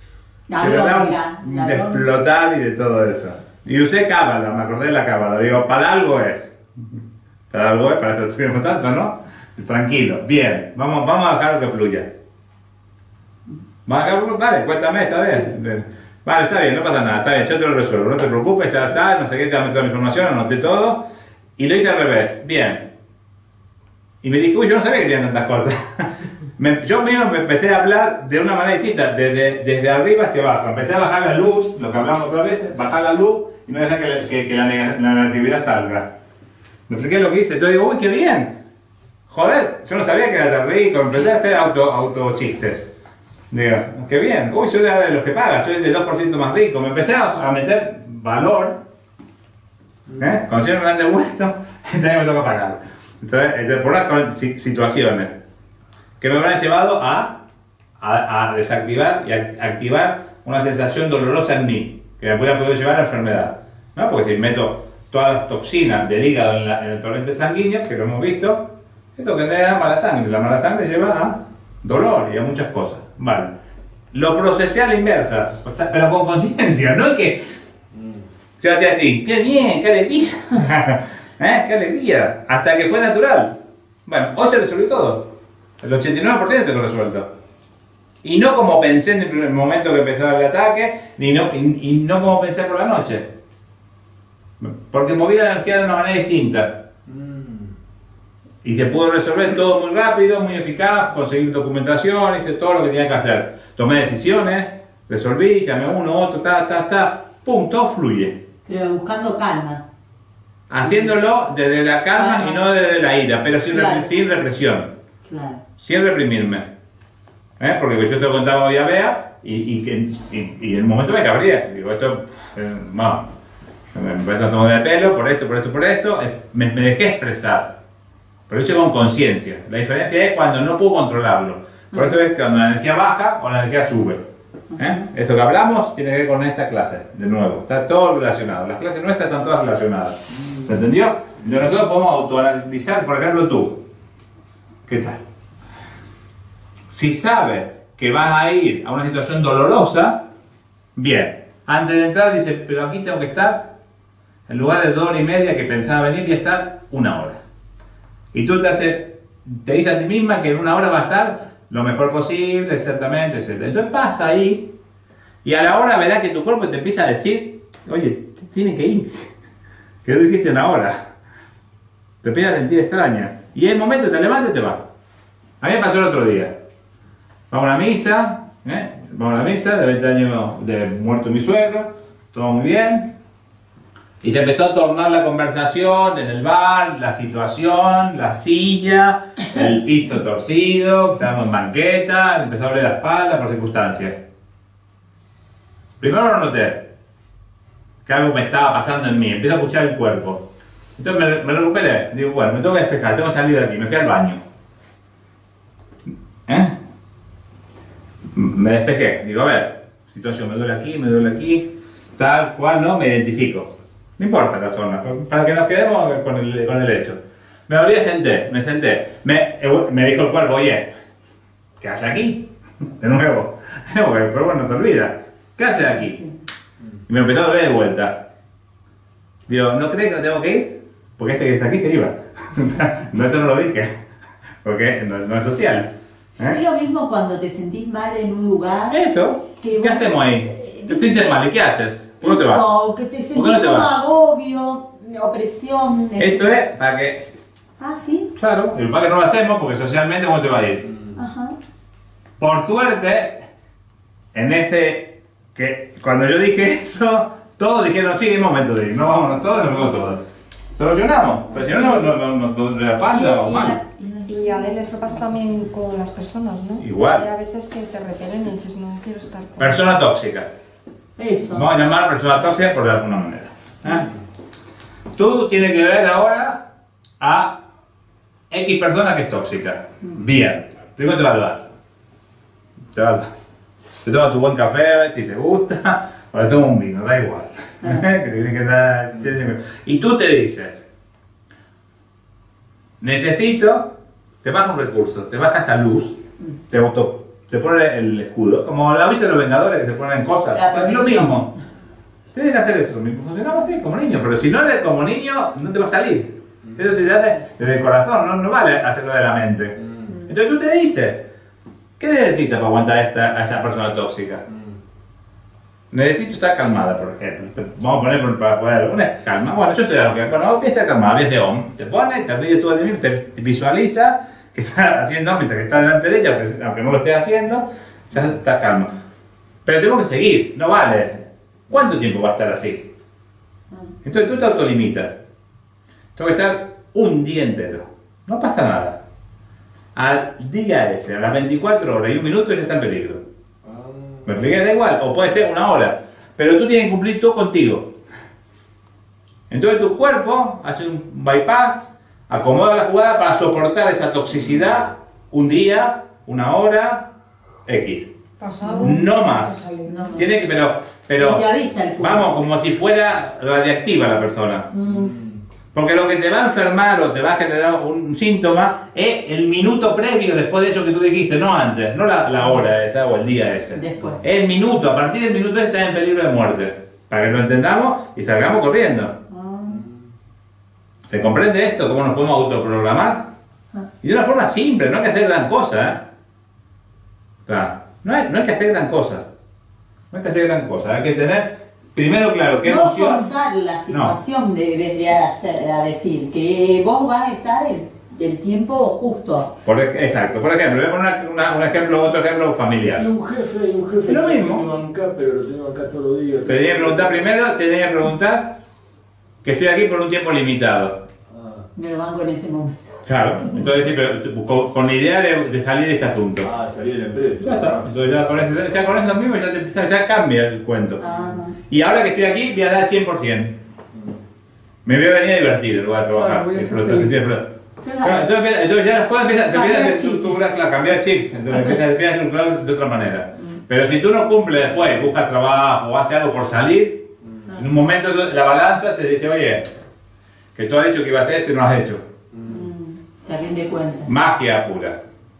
de explotar y de todo eso. Y usé cábala, me acordé de la cábala, digo, para algo es. Para algo es, para esto estuvimos tanto, ¿no? Tranquilo, bien, vamos a dejar que fluya. Vale, cuéntame, está bien. Vale, está bien, no pasa nada, está bien, yo te lo resuelvo, no te preocupes, ya está, no sé qué, te dame toda la información, anoté todo. Y lo hice al revés, bien. Y me dije, uy, yo no sabía que tenían tantas cosas. Yo mismo me empecé a hablar de una manera distinta, desde arriba hacia abajo. Empecé a bajar la luz, lo que hablamos otra vez, bajar la luz y no dejar que la negatividad salga. Me expliqué lo que hice, entonces digo, uy, qué bien. Joder, yo no sabía que era tan rico, empecé a hacer auto chistes. Digo, qué bien, uy, soy de los que paga, soy del 2% más rico. Me empecé a meter valor, cuando soy un grande vuelto, entonces me toca pagar. Entonces por unas situaciones que me han llevado a desactivar y a activar una sensación dolorosa en mí, que me puede llevar a la enfermedad, ¿no? Porque si meto todas las toxinas del hígado en el torrente sanguíneo, que lo hemos visto, esto que da mala sangre, la mala sangre lleva a dolor y a muchas cosas. Vale. Lo procesé a la inversa, o sea, pero con conciencia, no es que se hace así, qué bien, qué alegría, qué alegría, hasta que fue natural. Bueno, hoy se resolvió todo, el 89% tengo resuelto. Y no como pensé en el primer momento que empezó el ataque, y no como pensé por la noche, porque moví la energía de una manera distinta. Y se pudo resolver todo muy rápido, muy eficaz, conseguir documentación, hice todo lo que tenía que hacer. Tomé decisiones, resolví, llamé a uno, otro, pum, todo fluye. Pero buscando calma. Haciéndolo desde la calma y no desde la ira, pero sin represión. Claro. Sin reprimirme. Porque yo te lo contaba hoy a Bea y en el momento me cabría. Digo, esto, vamos, me empezó a tomar de pelo por esto, me dejé expresar. Pero lo hice con conciencia. La diferencia es cuando no puedo controlarlo. Por eso es que cuando la energía baja o la energía sube. Esto que hablamos tiene que ver con esta clase, de nuevo. Está todo relacionado. Las clases nuestras están todas relacionadas. ¿Se entendió? Entonces nosotros podemos autoanalizar, por ejemplo, tú. ¿Qué tal? Si sabes que vas a ir a una situación dolorosa, bien. Antes de entrar dices, pero aquí tengo que estar, en lugar de 2 horas y media que pensaba venir, voy a estar 1 hora. Y tú te dices a ti misma que en 1 hora va a estar lo mejor posible, exactamente, etc. Entonces pasa ahí y a la hora verás que tu cuerpo te empieza a decir, oye, tienes que ir, que tú dijiste 1 hora. Te empieza a sentir extraña. Y en el momento te levantas y te vas. A mí me pasó el otro día. Vamos a la misa, de 20 años de muerto mi suegro, todo muy bien. Y se empezó a tornar la conversación en el bar, la situación, la silla, el piso torcido, estábamos en banqueta, empezó a abrir la espalda por circunstancias. Primero lo noté, que algo me estaba pasando en mí, empiezo a escuchar el cuerpo. Entonces me recuperé, digo, bueno, me tengo que despejar, tengo que salir de aquí, me fui al baño. Me despejé, digo, a ver, situación, me duele aquí, tal cual, no, me identifico. No importa la zona, para que nos quedemos con el hecho. Me volví me senté. Me dijo el cuerpo, oye, ¿qué haces aquí? De nuevo. Pero bueno, no te olvidas. ¿Qué haces aquí? Y me empezó a doler de vuelta. Digo, ¿no crees que no tengo que ir? Porque este que está aquí te iba. No, eso no lo dije. Porque no es social. Es lo mismo cuando te sentís mal en un lugar. Eso. ¿Qué hacemos ahí? Te sientes mal, ¿y qué haces? ¿Por qué te vas? Que te sentís como agobio, opresión. Esto es para que... Ah, ¿sí? Claro, y para que no lo hacemos porque socialmente ¿cómo te va a ir? Ajá. Por suerte, que cuando yo dije eso, todos dijeron, sí, es momento de ir, no vámonos todos, nos vamos todos. Solucionamos, pero si no, no duele la espalda o mal. Y Adel, eso pasa también con las personas, ¿no? Igual. Hay a veces que te repelen y dices, no quiero estar con... Persona tóxica. Eso. Vamos a llamar persona tóxica por de alguna manera. Tú tienes que ver ahora a X persona que es tóxica. Bien. Primero te va a ayudar. Te tomas tu buen café, si te gusta, o te tomas un vino, da igual. Y tú te dices, necesito, te bajas un recurso, te bajas a luz, te pone el escudo, como la vista de los Vengadores que se ponen cosas, es lo mismo. Tienes que hacer eso, funcionaba así, como niño, pero si no eres como niño, no te va a salir. Eso te da desde el corazón, no vale hacerlo de la mente. Entonces tú te dices, ¿qué necesitas para aguantar a esa persona tóxica? Necesito estar calmada, por ejemplo. Vamos a poner para poder una calma. Bueno, yo soy de lo que bueno, voy a estar calmada, ves de OM. Te pones, te ríes tú de mí, te visualiza que estás haciendo OM mientras que estás delante de ella, aunque no lo estés haciendo, ya estás calma. Pero tengo que seguir, no vale. ¿Cuánto tiempo va a estar así? Entonces tú te autolimitas. Tengo que estar un día entero. No pasa nada. Al día ese, a las 24 horas y un minuto ya está en peligro. ¿Me expliqué? Da igual, o puede ser una hora. Pero tú tienes que cumplir todo contigo. Entonces tu cuerpo hace un bypass, acomoda la jugada para soportar esa toxicidad un día, una hora, X. Pasado. No más. Tiene que, pero te avisa el cuerpo. Vamos, como si fuera radiactiva la persona. Porque lo que te va a enfermar o te va a generar un síntoma es el minuto previo después de eso que tú dijiste, no antes, no la hora esa o el día ese. Después. Es el minuto, a partir del minuto ese estás en peligro de muerte. Para que lo entendamos y salgamos corriendo. ¿Se comprende esto? ¿Cómo nos podemos autoprogramar? Y de una forma simple, no hay que hacer gran cosa. No hay que hacer gran cosa. No hay que hacer gran cosa, hay que tener... Primero, claro, ¿qué emoción? No forzar la situación vendría a decir que vos vas a estar el tiempo justo. Exacto. Por ejemplo, voy a poner otro ejemplo familiar. Y un jefe es lo mismo. Me banca, pero lo tengo acá todos los días. Te tenía que preguntar primero, que estoy aquí por un tiempo limitado. Me lo banco en ese momento. Claro, entonces pero con la idea de salir de este asunto. Salir de la empresa. Ya está. Entonces ya con eso mismo ya cambia el cuento. Y ahora que estoy aquí voy a dar el 100%. Me voy a venir a divertir en lugar de trabajar. Entonces ya las cosas empiezan a cambiar el chip. Entonces empiezas a estructurar de otra manera. Pero si tú no cumples después, buscas trabajo o haces algo por salir, en un momento la balanza se dice, oye, que tú has dicho que ibas a hacer esto y no lo has hecho. Te rinde cuenta. Magia pura.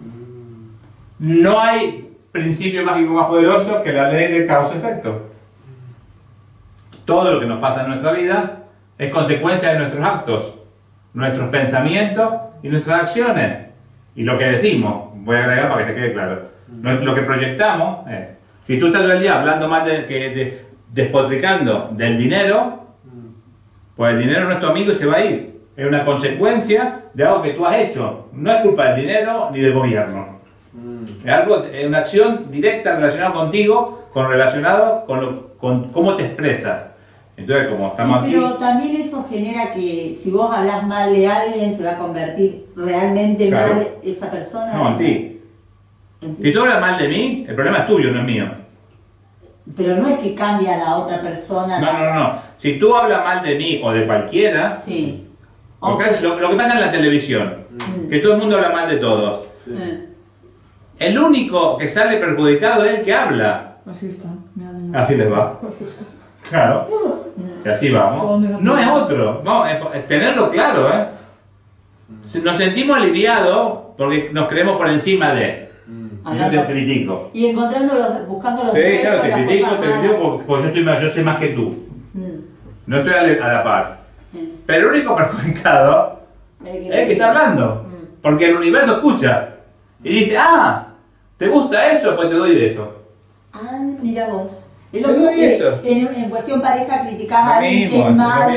No hay principio mágico más poderoso que la ley de causa-efecto. Todo lo que nos pasa en nuestra vida es consecuencia de nuestros actos, nuestros pensamientos y nuestras acciones. Y lo que decimos, voy a agregar para que te quede claro. Lo que proyectamos es, si tú estás todo el día hablando más despotricando del dinero, pues el dinero no es tu amigo y se va a ir. Es una consecuencia de algo que tú has hecho. No es culpa del dinero ni del gobierno. Es una acción directa relacionada contigo, relacionado con cómo te expresas. Entonces, como estamos aquí... Pero también eso genera que si vos hablas mal de alguien, se va a convertir realmente mal esa persona. No, en ti. Si tú hablas mal de mí, el problema es tuyo, no es mío. Pero no es que cambia a la otra persona. No. Si tú hablas mal de mí o de cualquiera... Sí. Lo que pasa en la televisión, que todo el mundo habla mal de todos. El único que sale perjudicado es el que habla. Así está. Así les va. Claro. Y así vamos. No es otro. Vamos, es tenerlo claro, Nos sentimos aliviados porque nos creemos por encima de. Y yo te critico. Y buscando los sí, claro, te critico porque yo sé más que tú. No estoy a la par. Pero el único perjudicado es el que está hablando. Porque el universo escucha. Y dice, ah, ¿te gusta eso? Pues te doy de eso. Ah, mira vos. Te doy eso. En cuestión pareja criticás a alguien que mismo, es malo,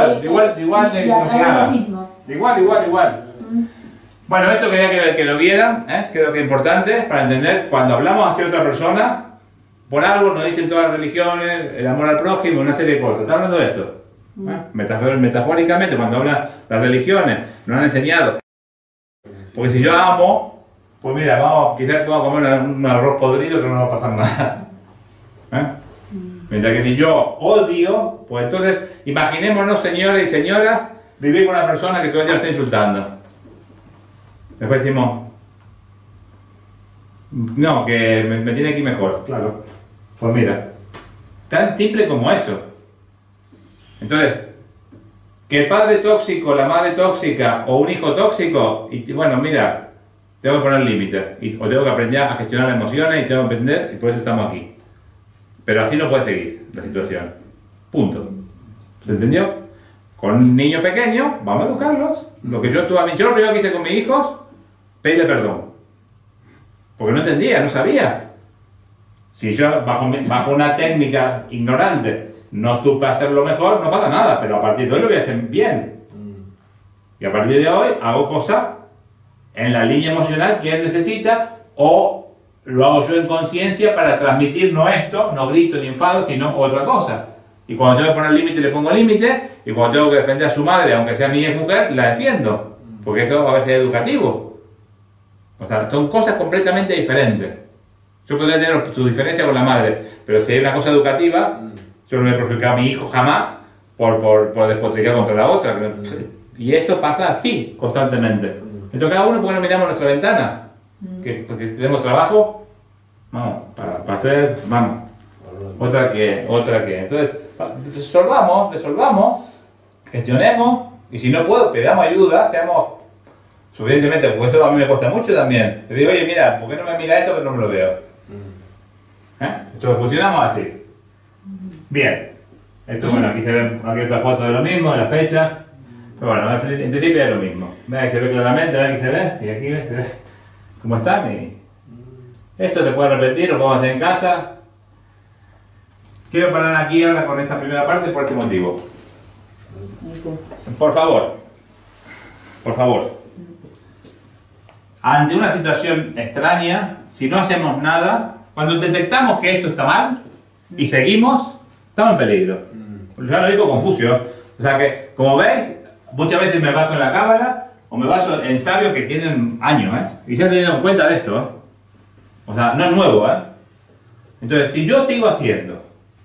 igual. Bueno, esto quería que lo vieran, creo que es importante para entender cuando hablamos hacia otra persona, por algo nos dicen todas las religiones, el amor al prójimo, una serie de cosas. Está hablando de esto. Metafóricamente, cuando hablan las religiones, nos han enseñado. Porque si yo amo, pues mira, quizás vamos a comer un arroz podrido que no nos va a pasar nada. Mientras que si yo odio, pues entonces imaginémonos, señores y señoras, vivir con una persona que todo el día nos está insultando. Después decimos, no, que me tiene que ir mejor. Claro. Pues mira, tan simple como eso. Entonces, que el padre tóxico, la madre tóxica o un hijo tóxico, y bueno, mira, tengo que poner límites, o tengo que aprender a gestionar las emociones y tengo que aprender, y por eso estamos aquí. Pero así no puede seguir la situación. Punto. ¿Se entendió? Con un niño pequeño, vamos a educarlos. Lo que yo lo primero que hice con mis hijos, pedirle perdón. Porque no entendía, no sabía. Si yo, bajo una técnica ignorante, no supe hacerlo mejor, no pasa nada, pero a partir de hoy lo voy a hacer bien. Y a partir de hoy hago cosas en la línea emocional que él necesita, o lo hago yo en conciencia para transmitir no esto, no grito ni enfado, sino otra cosa. Y cuando tengo que poner límite, le pongo límite, y cuando tengo que defender a su madre, aunque sea mi mujer, la defiendo. Porque eso a veces es educativo. O sea, son cosas completamente diferentes. Yo podría tener su diferencia con la madre, pero si hay una cosa educativa, yo no voy a perjudicar a mi hijo jamás por despotricar contra la otra. Y eso pasa así, constantemente. Entonces cada uno, ¿por qué no miramos nuestra ventana? Porque tenemos trabajo, vamos, para hacer, vamos, otra que. Entonces, resolvamos, gestionemos, y si no puedo, pedamos ayuda, seamos suficientemente, porque eso a mí me cuesta mucho también. Le digo, oye, mira, ¿por qué no me mira esto que no me lo veo? Entonces funcionamos así. Bien. Esto, bueno, aquí se ven, aquí otra foto de lo mismo, de las fechas. Pero bueno, en principio es lo mismo. Ve que se ve claramente, ve que se ve, y aquí ves, se ve cómo están. Y esto se puede repetir, lo podemos hacer en casa. Quiero parar aquí ahora con esta primera parte por este motivo. Por favor. Ante una situación extraña, si no hacemos nada, cuando detectamos que esto está mal y seguimos, estamos en peligro. Ya lo digo Confucio. O sea que, como veis, muchas veces me baso en la cábala o me baso en sabios que tienen años, y se han tenido cuenta de esto, O sea, no es nuevo, Entonces, si yo sigo haciendo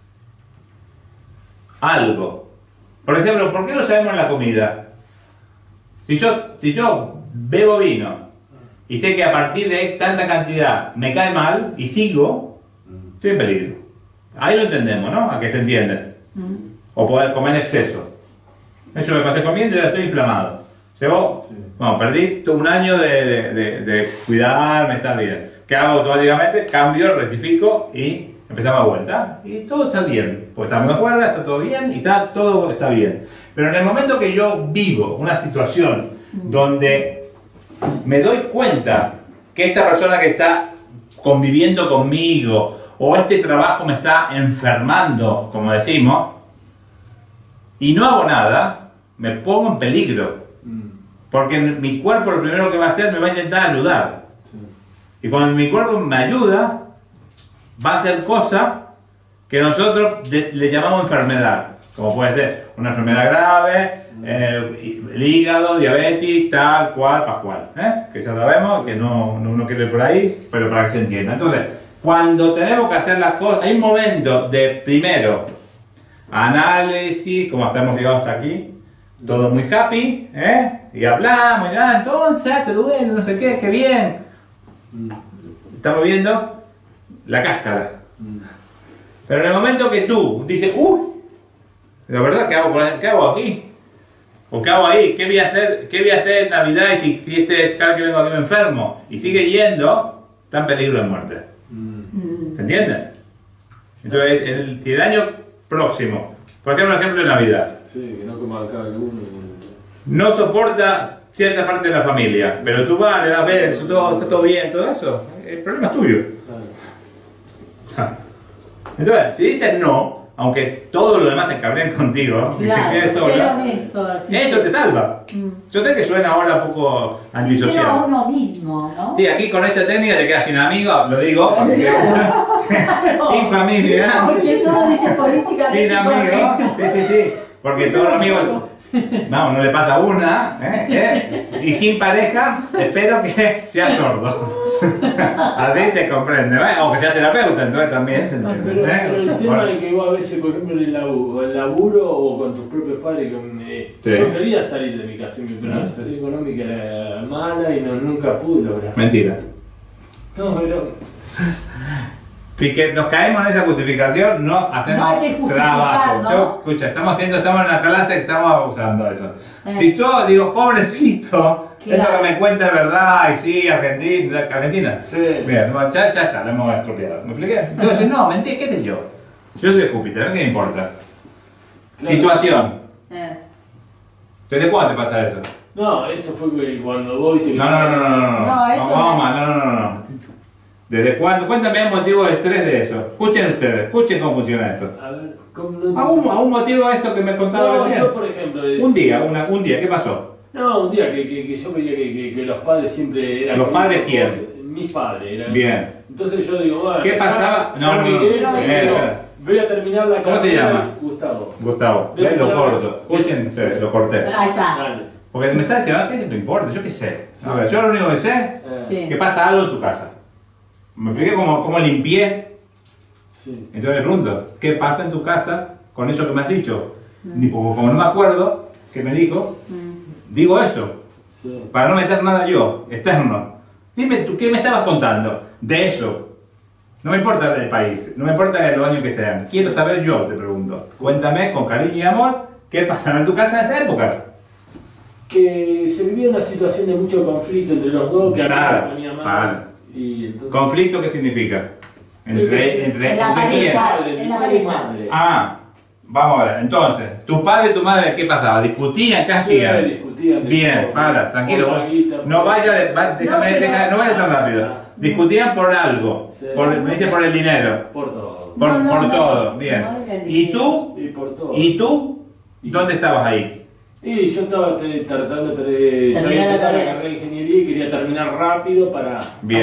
algo, por ejemplo, ¿por qué lo sabemos en la comida? Si yo bebo vino y sé que a partir de tanta cantidad me cae mal y sigo, estoy en peligro. Ahí lo entendemos, ¿no? A que se entiende. O poder comer en exceso. Eso me pasé comiendo y ahora estoy inflamado. Bueno, perdí un año de cuidarme, estar bien. ¿Qué hago automáticamente? Cambio, rectifico y empezamos a vuelta. Y todo está bien. Pues estamos de acuerdo, está todo bien y todo está bien. Pero en el momento que yo vivo una situación donde me doy cuenta que esta persona que está conviviendo conmigo o este trabajo me está enfermando, como decimos, y no hago nada, me pongo en peligro. Porque mi cuerpo lo primero que va a hacer me va a intentar ayudar. Y cuando mi cuerpo me ayuda, va a hacer cosas que nosotros le llamamos enfermedad. Como puede ser una enfermedad grave, el hígado, diabetes, tal cual, pascual. Que ya sabemos que no quiero ir por ahí, pero para que se entienda. Entonces, cuando tenemos que hacer las cosas, hay un momento de, primero, análisis, como estamos llegados hasta aquí, todo muy happy, y hablamos, y entonces, te duele, no sé qué bien. Estamos viendo la cáscara. Pero en el momento que tú dices, la verdad, ¿qué hago aquí? ¿O qué hago ahí? ¿Qué voy a hacer en Navidad si cada que vengo aquí me enfermo? Y sigue yendo, está en peligro de muerte. ¿Se entiende? Entonces, si el año próximo, por ejemplo en Navidad, sí, que no coma cada uno. no soporta cierta parte de la familia, pero tú vas, le das a ver, está todo bien, todo eso, el problema es tuyo. Entonces, si dices no, aunque todo lo demás te cabrean contigo, y se quede sola, eso te salva. Yo sé que suena ahora un poco antisocial. Sincero a uno mismo, ¿no? Sí, aquí con esta técnica te quedas sin amigos, lo digo, porque sin familia, porque todo dice política. sin amigos, sí, porque todos los amigos, no le pasa una, y sin pareja, espero que seas sordo. A ti te comprende, o que sea terapeuta, entonces también. Pero el tema es que vos a veces, por ejemplo, en el laburo o con tus propios padres, yo quería salir de mi casa, pero la situación económica era mala y nunca pude lograr. Mentira. No, pero... Y que nos caemos en esa justificación, no hacemos trabajo. ¿no? Yo, escucha, estamos en una clase que estamos abusando de eso. Si yo digo, pobrecito, es lo que me cuenta de verdad, y sí, Argentina. Sí. Bien, bueno, ya está, lo hemos estropeado. ¿Me expliqué? Entonces, no, mentira, ¿qué te yo? Yo soy de Júpiter, ¿qué me importa? Claro. Situación. ¿Desde cuándo te pasa eso? No, eso fue cuando vos viste que... No. ¿Desde cuándo? Cuéntame el motivo de estrés de eso. Escuchen cómo funciona esto. A ver, ¿cómo no? ¿Algún motivo de esto que me contaba? No, yo por ejemplo... Un día, ¿qué pasó? No, un día que yo veía que los padres siempre eran... ¿Los padres quién? Mis padres eran... Bien. Entonces yo digo, bueno... ¿Qué pasaba? No. Voy a terminar la carrera. ¿Cómo te llamas? Gustavo. ¿Ves? Lo corto. Escuchen ustedes, lo corté. Ahí está. Dale. Porque me está diciendo, ¿qué te importa? Yo qué sé. A ver, yo lo único que sé es que pasa algo en su casa. Me expliqué cómo limpié. Sí. Entonces le pregunto, ¿qué pasa en tu casa con eso que me has dicho? Ni como no me acuerdo qué me dijo, digo eso. Sí. Para no meter nada yo, externo. Dime tú, ¿qué me estabas contando de eso? No me importa el país, no me importa los años que sean. Quiero saber yo, te pregunto. Cuéntame con cariño y amor, ¿qué pasaba en tu casa en esa época? Que se vivía una situación de mucho conflicto entre los dos, que a mí me ponía mal. Y entonces... ¿Conflicto qué significa? ¿Entre la pareja, en la pareja. Ah, vamos a ver. Entonces, ¿tu padre y tu madre qué pasaba? ¿Discutían? ¿Qué hacían? Discutían. Bien, tranquilo. No vaya tan rápido. Discutían por algo. Sí. Me dice por el dinero. Por todo. Por todo. Bien. ¿Y tú? Y por todo. ¿Y tú? ¿Dónde estabas ahí? Y yo estaba tratando de... Yo había empezado la carrera de ingeniería y quería terminar rápido para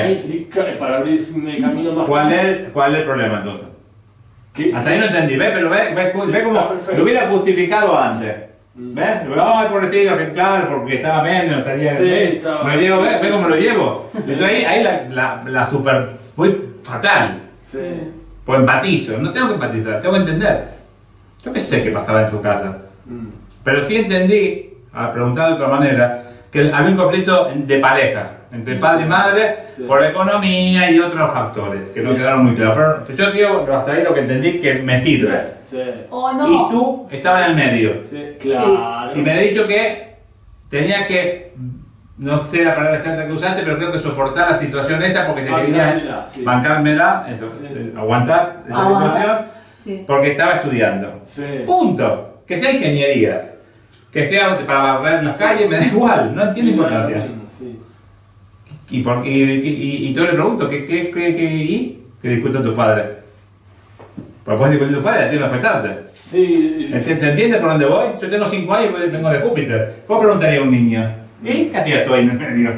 abrirme camino más fácil. ¿Cuál es el problema entonces? ¿Qué? Hasta ahí no entendí, ¿ves? Pero ve cómo lo hubiera justificado antes. ¿Ves? Ay, pobrecito, que claro, porque estaba menos, estaría... Sí, ¿Ve cómo lo llevo? Sí. Entonces ahí la super... fue fatal. Sí. Pues empatizo, no tengo que empatizar, tengo que entender. Yo qué sé qué pasaba en su casa. Pero sí entendí, al preguntar de otra manera, que había un conflicto de pareja, entre padre y madre, por la economía y otros factores, que no quedaron muy claros. Pero yo digo, hasta ahí lo que entendí que me sirve. Sí. Y tú estabas en el medio. Sí, claro. Y me he dicho que tenía que, no sé la palabra exacta que usaste, pero creo que soportar la situación esa porque te quería bancármela, aguantar esa situación, porque estaba estudiando. Sí. Punto. Que sea ingeniería, que sea para barrer las calles, me da igual, no tiene importancia. Sí. Y yo le pregunto, ¿qué discuten tus padres? Pues puedes discutir tus padres, tiene que afectarte. Sí. ¿Te entiendes por dónde voy? Yo tengo 5 años y vengo de Júpiter. ¿Cómo preguntaría a un niño? ¿Y qué hacías tú ahí en el medio?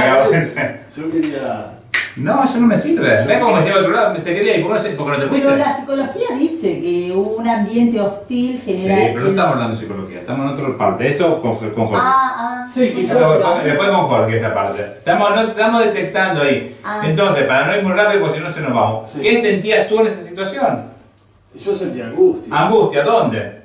Yo quería... No, eso no me sirve. ¿Ves cómo me lleva a otro lado? Se quería ir, ¿por qué no te fuiste? Pero la psicología dice que un ambiente hostil genera... Sí, pero no estamos hablando de psicología, estamos en otra parte. Eso con Jorge. Sí, quizás. Después con Jorge esta parte. Estamos detectando ahí. Entonces, para no ir muy rápido, porque si no se nos vamos. Sí. ¿Qué sentías tú en esa situación? Yo sentía angustia. ¿Angustia? ¿Dónde?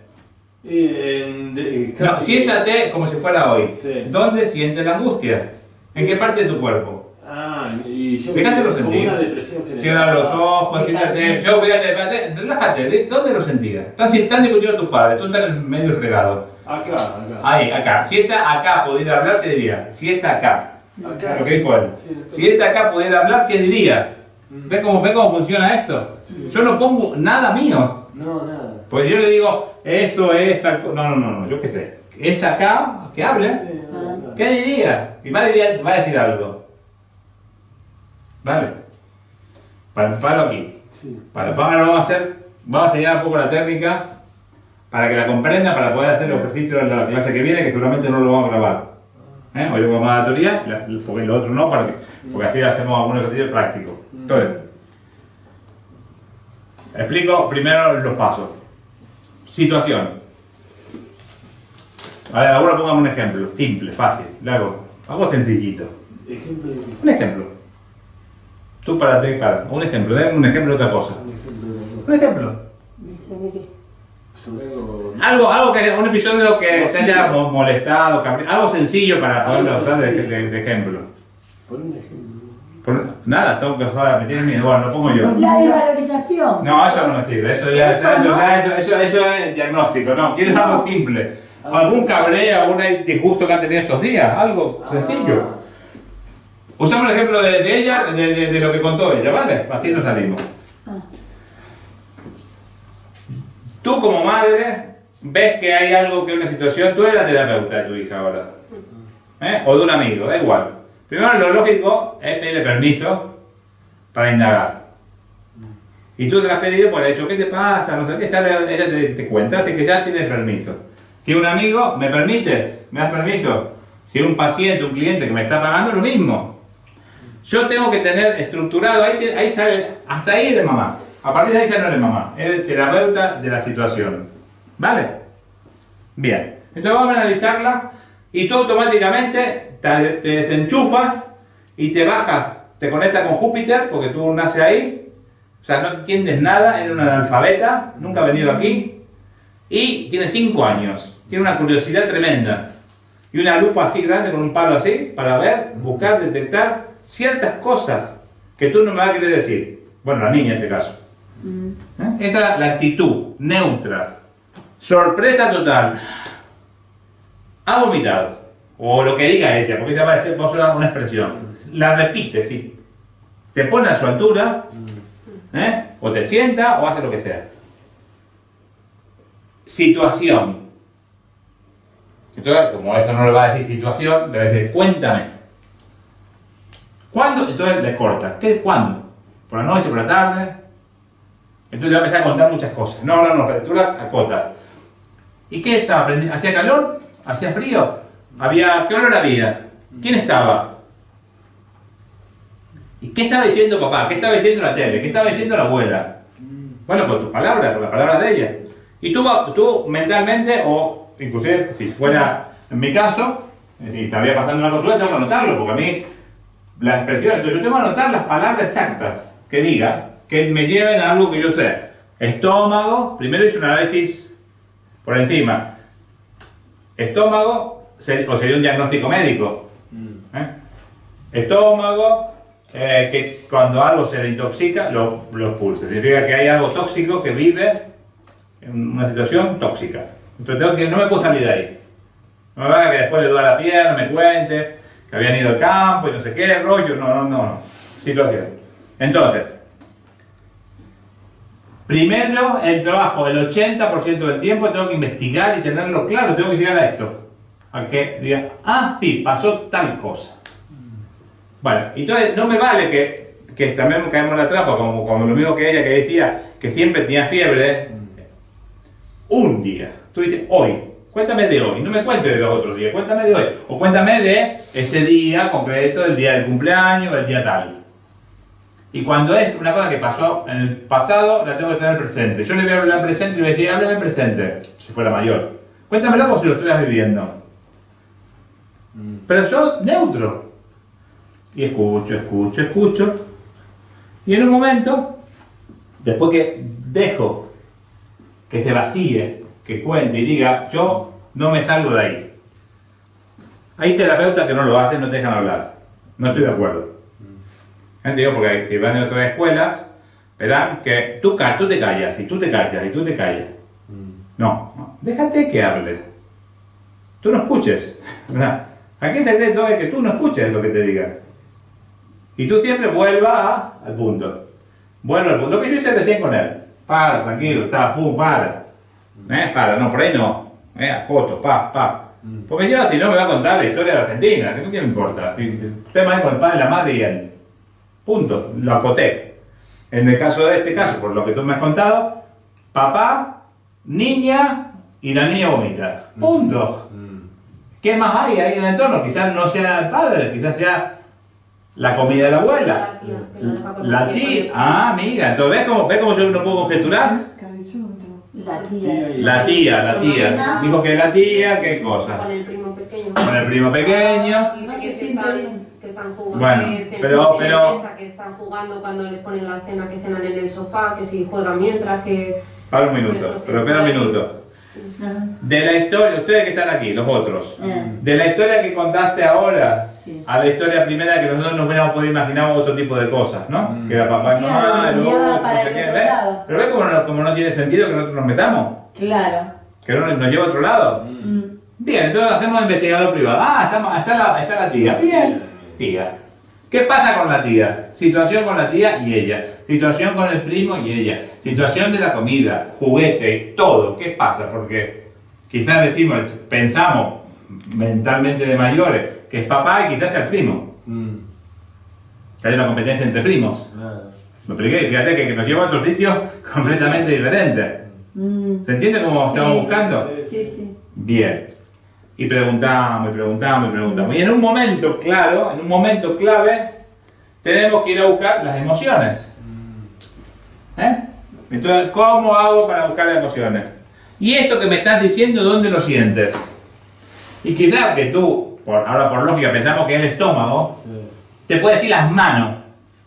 No, siéntate como si fuera hoy. Sí. ¿Dónde sientes la angustia? ¿En qué parte de tu cuerpo? Y yo déjatelo sentir. Una depresión general. Cierra los ojos, siéntate. Yo, fíjate, relájate. ¿Dónde lo sentías? Están discutiendo tus padres, tú estás medio fregado. Acá. Ahí, acá. Si es acá, pudiera hablar, te diría. Si es acá. Lo que dijo él. Si ese acá pudiera hablar, ¿qué diría? ¿Ve cómo funciona esto? Yo no pongo nada mío. No, nada. Pues yo le digo, esto es tal cosa. No, yo qué sé. Es acá, que hable. Sí, ¿Qué diría? Y va a decir algo. ¿Vale? Paro aquí. Sí. Ahora vamos a enseñar un poco la técnica para que la comprendan, para poder hacer los ejercicios de la clase que viene, que seguramente no lo vamos a grabar. Hoy lo vamos a la teoría, porque lo otro no, porque así hacemos algún ejercicio práctico. Entonces, explico primero los pasos. Situación. A ver, ahora pongamos un ejemplo, simple, fácil, largo, algo sencillito. ¿Ejemplo de qué? Un ejemplo. Tú párate, un ejemplo, denme un ejemplo de otra cosa. Un ejemplo. Sobre algo... Algo que un episodio que te haya molestado, algo sencillo para poderlo usar de ejemplo. Pon un ejemplo. Nada, tengo que joder, me tienes miedo, bueno, lo pongo yo. La desvalorización. No, eso no me sirve, eso es diagnóstico, no, quiero algo simple. Algún cabreo, algún disgusto que han tenido estos días, algo sencillo. Usamos el ejemplo de ella, de lo que contó ella, ¿vale? Así nos salimos. Tú como madre ves que hay algo, que una situación, tú eres la terapeuta de tu hija ahora, o de un amigo, da igual. Primero lo lógico es pedirle permiso para indagar. Y tú te lo has pedido, pues le has dicho, ¿qué te pasa? No sé qué, ella te cuenta que ya tienes permiso. Si un amigo, ¿me permites? ¿Me das permiso? Si un paciente, un cliente que me está pagando, lo mismo. Yo tengo que tener estructurado, ahí sale, hasta ahí eres mamá. A partir de ahí ya no eres mamá, eres terapeuta de la situación. ¿Vale? Bien. Entonces vamos a analizarla y tú automáticamente te desenchufas y te bajas, te conectas con Júpiter porque tú naces ahí. O sea, no entiendes nada, eres una analfabeta, nunca has venido aquí. Y tienes 5 años. Tiene una curiosidad tremenda. Y una lupa así grande con un palo así para ver, buscar, detectar ciertas cosas que tú no me vas a querer decir. Bueno, la niña en este caso. Esta es la actitud neutra. Sorpresa total. Ha vomitado. O lo que diga ella, porque ella va a decir una expresión. La repite, sí. Te pone a su altura, o te sienta, o hace lo que sea. Situación. Entonces, como eso no le va a decir situación, le va a decir, cuéntame. ¿Cuándo? Entonces le corta. ¿Qué? ¿Cuándo? ¿Por la noche? ¿Por la tarde? Entonces le va a empezar a contar muchas cosas. No, pero tú la acotas. ¿Y qué estaba aprendiendo? ¿Hacía calor? ¿Hacía frío? ¿Qué olor había? ¿Quién estaba? ¿Y qué estaba diciendo papá? ¿Qué estaba diciendo la tele? ¿Qué estaba diciendo la abuela? Bueno, con tus palabras, con las palabras de ella. Y tú mentalmente, o inclusive si fuera en mi caso, si estaría pasando una consulta, tengo que anotarlo, porque a mí las expresiones, entonces yo tengo que anotar las palabras exactas que diga, que me lleven a algo que yo sé. Estómago, primero hice un análisis por encima. Estómago, o sería un diagnóstico médico. Estómago, que cuando algo se le intoxica, lo expulsa. Significa que hay algo tóxico que vive en una situación tóxica. Entonces no me puedo salir de ahí. No me vaya que después le duele la pierna, me cuente que habían ido al campo y no sé qué, rollo, no. Situación. Entonces, primero el trabajo, el 80% del tiempo tengo que investigar y tenerlo claro, tengo que llegar a esto. A que diga, sí, pasó tal cosa. Bueno, entonces no me vale que también caemos en la trampa, como lo mismo que ella que decía que siempre tenía fiebre. Un día, tú dices hoy, cuéntame de hoy, no me cuentes de los otros días, cuéntame de hoy, o cuéntame de ese día concreto, del día del cumpleaños, del día tal. Y cuando es una cosa que pasó en el pasado, la tengo que tener presente. Yo le voy a hablar en presente y le voy a decir, háblame en presente, si fuera mayor. Cuéntamelo como si lo estuvieras viviendo. Pero yo neutro. Y escucho. Y en un momento, después que dejo que se vacíe, que cuente y diga, yo no me salgo de ahí. Hay terapeutas que no lo hacen, no te dejan hablar. No estoy de acuerdo. Digo, porque si van a otras escuelas, verán que tú te callas, y tú te callas. No, déjate que hable. Tú no escuches. Hay Aquí el secreto es que tú no escuches lo que te diga. Y tú siempre vuelvas al punto. Vuelve al punto. Lo que yo hice recién con él. Para, tranquilo, está, pum, para. Para, no, por ahí no. Acoto, pa. Porque yo si no me va a contar la historia de Argentina. ¿Qué me importa? El tema es con el padre, la madre y él. Punto. Lo acoté. En el caso de este caso, por lo que tú me has contado, papá, niña y la niña vomita. Punto. ¿Qué más hay ahí en el entorno? Quizás no sea el padre, quizás sea la comida de la abuela. La tía. Ah, amiga, entonces ¿ves cómo yo no puedo conjeturar? La tía. Dijo que la tía, ¿qué cosa? Con el primo pequeño. Con el primo pequeño. Que están jugando. Bueno, que están jugando cuando les ponen la cena, que cenan en el sofá, que si juegan mientras, que... Para un minuto, pero espera un minuto. De la historia, ustedes que están aquí, los otros, de la historia que contaste ahora a la historia primera que nosotros nos hubiéramos podido imaginar otro tipo de cosas, ¿no? Que era papá y mamá, pero ves cómo no tiene sentido que nosotros nos metamos. Claro. Que no nos lleva a otro lado. Bien, entonces hacemos investigador privado. Está la tía. Bien, tía. ¿Qué pasa con la tía? Situación con la tía y ella. Situación con el primo y ella. Situación de la comida, juguete, todo. ¿Qué pasa? Porque quizás pensamos mentalmente de mayores que es papá y quizás sea el primo. Que hay una competencia entre primos. ¿Me expliqué? Fíjate que nos lleva a otros sitios completamente diferentes. ¿Se entiende cómo estamos buscando? Sí. Bien. Y preguntamos. Y en un momento clave, tenemos que ir a buscar las emociones. Entonces, ¿cómo hago para buscar las emociones? Y esto que me estás diciendo, ¿dónde lo sientes? Y quizás que tú, ahora por lógica, pensamos que es el estómago, te puede decir las manos.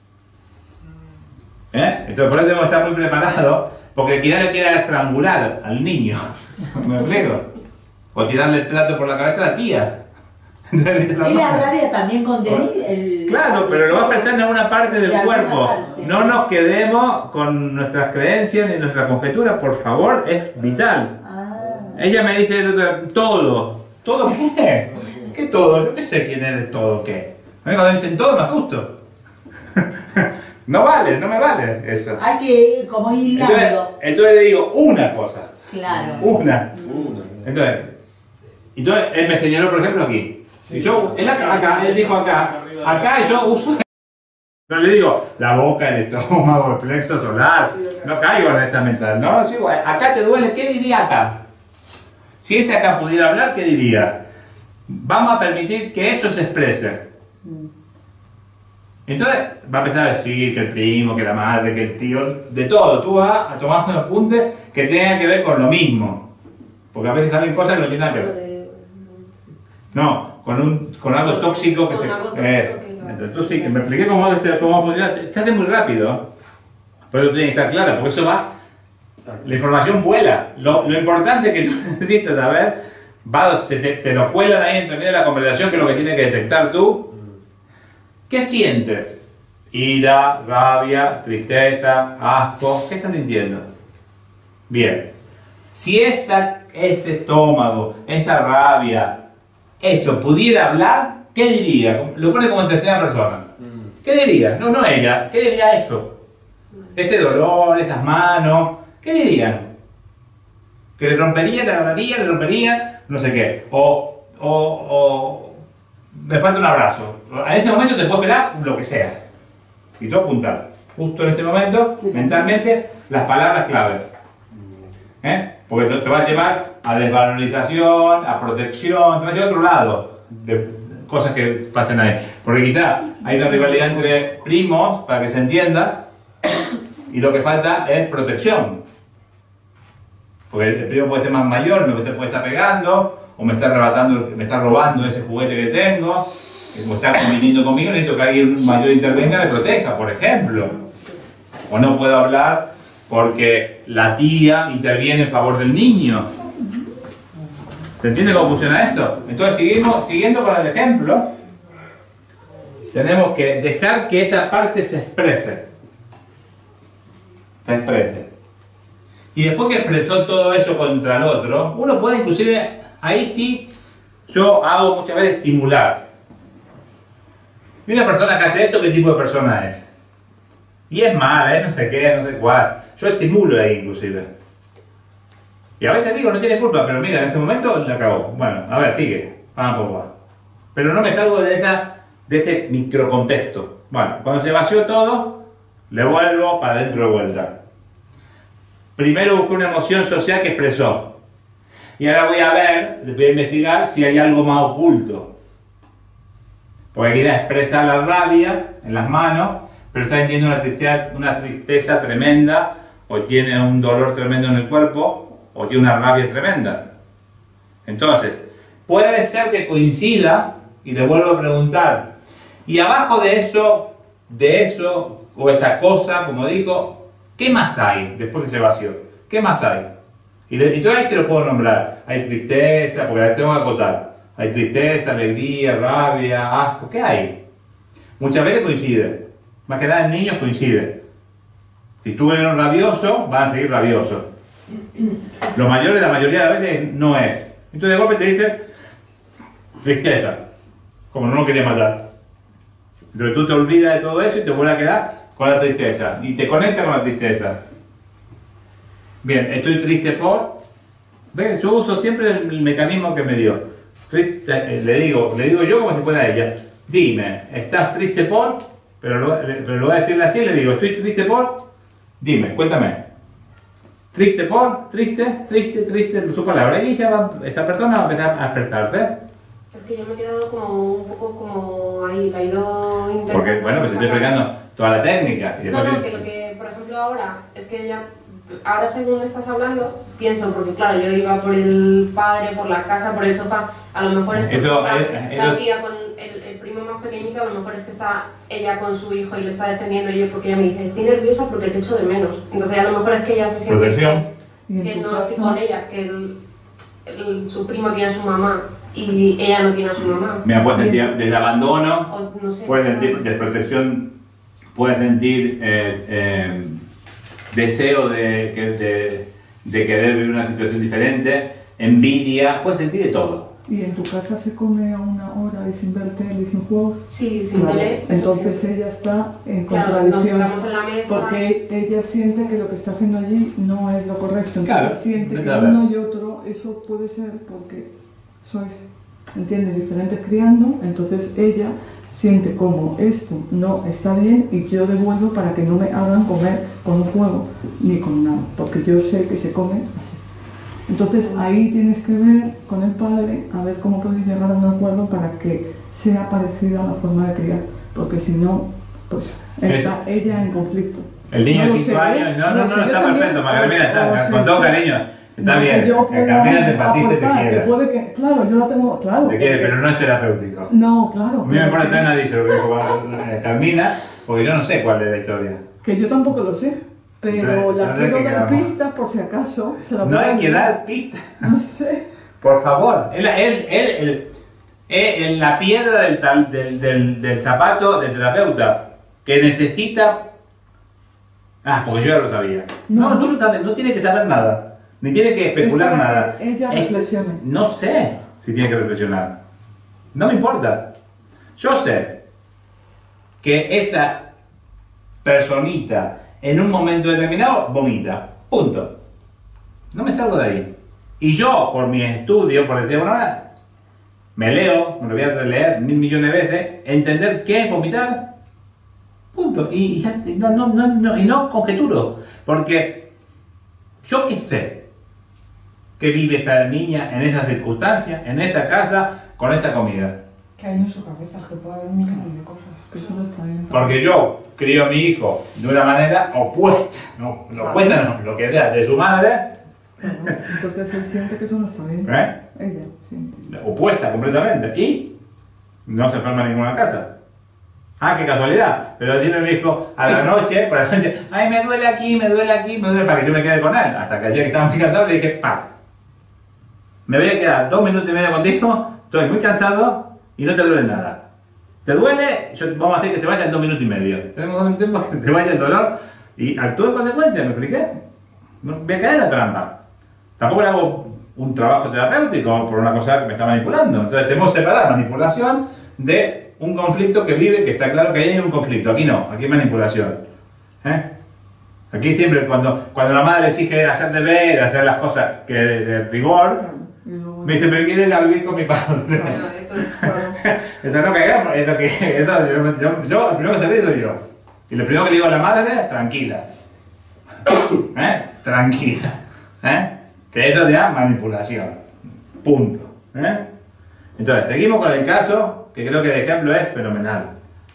Entonces, por eso tenemos que estar muy preparados, porque quizás le quiera estrangular al niño. ¿Me explico? O tirarle el plato por la cabeza a la tía. Y la rabia también contenido. Claro, pero lo vas pensando en una parte del cuerpo. No nos quedemos con nuestras creencias ni nuestra conjetura, por favor, es vital. Ella me dice todo. ¿Todo qué? ¿Qué todo? Yo qué sé quién es todo qué. A mí cuando dicen todo me asusto. No me vale eso. Hay que como hilando. Entonces le digo una cosa. Claro. Una. Entonces él me señaló, por ejemplo, aquí. Y él dijo acá yo uso. No le digo la boca, el estómago, el plexo solar. No caigo en esta mental. No, sí, acá te duele, ¿qué diría acá? Si ese acá pudiera hablar, ¿qué diría? Vamos a permitir que eso se exprese. Entonces va a empezar a decir que el primo, que la madre, que el tío, de todo. Tú vas a tomar un apunte que tenga que ver con lo mismo. Porque a veces salen cosas que no tienen nada que ver. No, con algo tóxico que se... Entonces tú sí, que me expliqué cómo va a funcionar. Se hace muy rápido. Pero tú tienes que estar claro, porque eso va... La información vuela. Lo importante que tú necesitas saber, te lo cuelan ahí entre medio de la conversación, que es lo que tienes que detectar tú. ¿Qué sientes? Ira, rabia, tristeza, asco. ¿Qué estás sintiendo? Bien. Si ese estómago, esa rabia, esto pudiera hablar, ¿qué diría? Lo pone como en tercera persona. ¿Qué diría? No ella. ¿Qué diría esto? Este dolor, estas manos. ¿Qué dirían? ¿Que le rompería, le agarraría, le rompería? No sé qué. O me falta un abrazo. En este momento te puedo esperar lo que sea. Y tú apuntar. Justo en ese momento, mentalmente, las palabras clave. Porque te va a llevar a desvalorización, a protección, te va a llevar a otro lado de cosas que pasen ahí. Porque quizás hay una rivalidad entre primos, para que se entienda, y lo que falta es protección. Porque el primo puede ser más mayor, me puede estar pegando, o me está arrebatando, me está robando ese juguete que tengo, o está conviviendo conmigo, necesito que alguien mayor intervenga y me proteja, por ejemplo. O no puedo hablar porque la tía interviene en favor del niño. ¿Se entiende cómo funciona esto? Entonces, siguiendo con el ejemplo, tenemos que dejar que esta parte se exprese. Y después que expresó todo eso contra el otro, uno puede inclusive, ahí sí, yo hago muchas veces estimular. Y una persona que hace esto, ¿qué tipo de persona es? Y es mala, no sé qué, no sé cuál. Yo estimulo ahí inclusive. Y a veces digo, no tiene culpa, pero mira, en ese momento la cagó. Bueno, a ver, sigue. Vamos por va. Pero no me salgo de ese microcontexto. Bueno, cuando se vació todo, le vuelvo para adentro de vuelta. Primero busqué una emoción social que expresó. Y ahora voy a investigar si hay algo más oculto. Porque quería expresar la rabia en las manos, pero está sintiendo una tristeza tremenda, o tiene un dolor tremendo en el cuerpo, o tiene una rabia tremenda. Entonces, puede ser que coincida, y le vuelvo a preguntar, y abajo de eso, o esa cosa, como dijo, ¿qué más hay después que se vació? ¿Qué más hay? Y todo ahí se lo puedo nombrar. Hay tristeza, porque la tengo que acotar. Hay tristeza, alegría, rabia, asco. ¿Qué hay? Muchas veces coincide. Más que nada en niños coincide. Si estuvieron rabiosos, van a seguir rabiosos. Los mayores, la mayoría de las veces, no es. Entonces de golpe te dice tristeza. Como no lo quería matar. Pero tú te olvidas de todo eso y te vuelves a quedar con la tristeza. Y te conecta con la tristeza. Bien, estoy triste por... ¿Ves? Yo uso siempre el mecanismo que me dio. Le digo yo como si fuera ella. Dime, ¿estás triste por? Pero lo voy a decirle así, le digo, ¿estoy triste por? Dime, cuéntame. ¿Triste por? ¿Triste? Su palabra. Y esta persona va a empezar a despertarse. Es que yo me he quedado como un poco como ahí, la he ido intentando. Porque, bueno, pues te estoy explicando toda la técnica. No, que lo que, por ejemplo, ahora, es que ya, ahora según estás hablando, pienso, porque claro, yo iba por el padre, por la casa, por el sofá, a lo mejor es porque está la tía con el primo más pequeñito, a lo mejor es que está ella con su hijo y le está defendiendo, y yo, porque ella me dice, estoy nerviosa porque te echo de menos. Entonces a lo mejor es que ella se siente que no estoy con ella, que su primo tiene a su mamá. Y ella no tiene a su mamá. Mira, puedes sentir desde abandono, no sé, puedes sentir desprotección, puedes sentir deseo de querer vivir una situación diferente, envidia, puedes sentir de todo. ¿Y en tu casa se come a una hora y sin ver tele y sin juegos? Sí, sin tele. Entonces sí. Ella está en contradicción. Nos en la mesa. Porque ella siente que lo que está haciendo allí no es lo correcto. Entonces claro, siente que uno y otro, eso puede ser porque sois, ¿entiendes?, diferentes criando, entonces ella siente como esto no está bien y yo devuelvo para que no me hagan comer con un juego ni con nada, porque yo sé que se come así. Entonces ahí tienes que ver con el padre a ver cómo podéis llegar a un acuerdo para que sea parecida a la forma de criar, porque si no, pues está ella en conflicto. El niño de 5 años, no, está perfecto, Magdalena, está con todo cariño. Está bien, que Carmina te empatice y te quiera. Claro, yo la tengo, claro. Te quiere, pero no es terapéutico. No, claro. A mí me pone tan nadie lo que dijo Carmina, porque yo no sé cuál es la historia. Que yo tampoco lo sé, pero la quiero dar pistas por si acaso. No hay que dar pistas. No sé. Por favor. En la piedra del zapato del terapeuta, que necesita... porque yo ya lo sabía. No, tú no tienes que saber nada. Ni tiene que especular nada. Ella reflexiona. No sé si tiene que reflexionar. No me importa. Yo sé que esta personita en un momento determinado vomita. Punto. No me salgo de ahí. Y yo, por mi estudio, por decir una hora, me leo, me lo voy a releer 1000 millones de veces, entender qué es vomitar. Punto. Y no conjeturo. Porque yo qué sé que vive esta niña en esas circunstancias, en esa casa, con esa comida. Que hay en su cabeza, que puede haber millones de cosas. Que eso no está bien. Porque yo crío a mi hijo de una manera opuesta, lo que vea de su madre. Entonces él siente que eso no está bien. Ella siente. Opuesta completamente. Y no se enferma en ninguna casa. Qué casualidad. Pero dime mi hijo a la noche, por la noche, ay, me duele aquí, para que yo me quede con él. Hasta que ayer que estábamos muy cansados le dije, me voy a quedar 2 minutos y medio contigo, estoy muy cansado y no te duele nada. ¿Te duele? Vamos a hacer que se vaya en 2 minutos y medio. Tenemos 2 minutos para que te vaya el dolor y actúe en consecuencia, ¿me expliqué? Voy a caer en la trampa. Tampoco le hago un trabajo terapéutico por una cosa que me está manipulando. Entonces tenemos que separar manipulación de un conflicto que vive, que está claro que ahí hay un conflicto. Aquí no, aquí hay manipulación. Aquí siempre cuando la madre exige hacer deber, hacer las cosas que de rigor, me dice, pero quiero ir a vivir con mi padre. Entonces no caigamos, yo el primero que se soy yo. Y lo primero que le digo a la madre, tranquila. Tranquila. Que esto es ya manipulación. Punto. Entonces, seguimos con el caso, que creo que el ejemplo es fenomenal.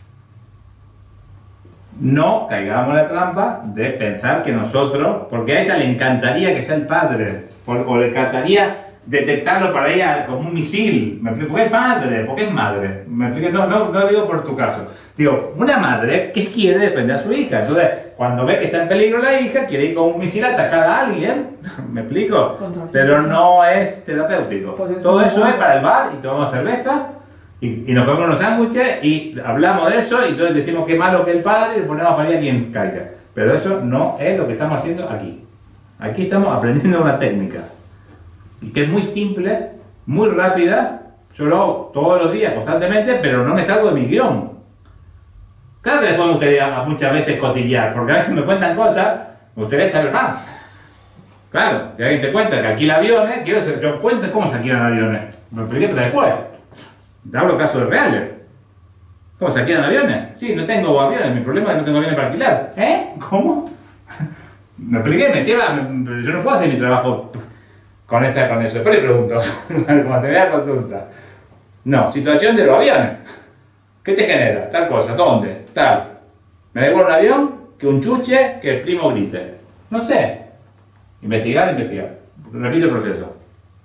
No caigamos en la trampa de pensar que nosotros, porque a ella le encantaría que sea el padre, o le encantaría detectarlo para ella como un misil. ¿Me explico? ¿Por qué es padre? ¿Por qué es madre? ¿Me explico? No digo por tu caso. Digo, una madre que quiere defender a su hija. Entonces, cuando ve que está en peligro la hija, quiere ir con un misil a atacar a alguien. ¿Me explico? Pero no es terapéutico. Todo eso es para el bar y tomamos cerveza y nos comemos unos sándwiches y hablamos de eso y entonces decimos que malo que el padre y le ponemos a parir a quien caiga. Pero eso no es lo que estamos haciendo aquí. Aquí estamos aprendiendo una técnica. Y que es muy simple, muy rápida, yo lo hago todos los días, constantemente, pero no me salgo de mi guión. Claro que después me gustaría muchas veces cotillear, porque a veces me cuentan cosas, me gustaría saber más. Claro, si alguien te cuenta que alquila aviones, quiero saber, yo cuento cómo se alquilan aviones. Me expliqué, pero después. Te hablo casos reales. ¿Cómo se alquilan aviones? Sí, no tengo aviones, mi problema es que no tengo aviones para alquilar. ¿Cómo? Me expliqué, me lleva, pero yo no puedo hacer mi trabajo con eso. Después le pregunto, cuando te vea la consulta. No, situación de los aviones. ¿Qué te genera? Tal cosa, ¿dónde? Tal. Me da igual un avión que un chuche que el primo grite. No sé. Investigar. Repito el proceso.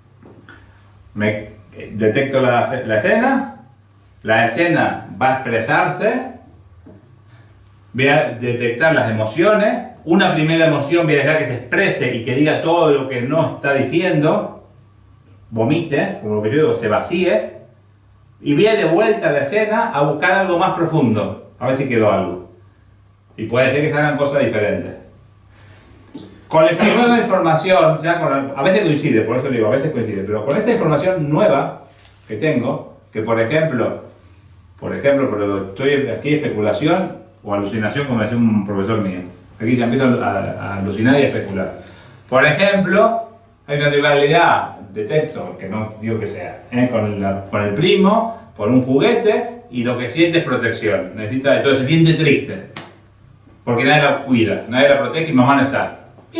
Detecto la escena va a expresarse, voy a detectar las emociones. Una primera emoción voy a dejar que te exprese y que diga todo lo que no está diciendo, vomite, como lo que yo digo, se vacíe, y voy a de vuelta a la escena a buscar algo más profundo, a ver si quedó algo. Y puede ser que se hagan cosas diferentes. Con el flujo de información, a veces coincide, por eso digo, a veces coincide, pero con esa información nueva que tengo, que por ejemplo, pero estoy aquí especulación o alucinación, como decía un profesor mío. Aquí ya empiezo a alucinar y a especular. Por ejemplo, hay una rivalidad, detecto, que no digo que sea, con el primo, por un juguete, y lo que siente es protección. Entonces se siente triste, porque nadie la cuida, nadie la protege y mamá no está.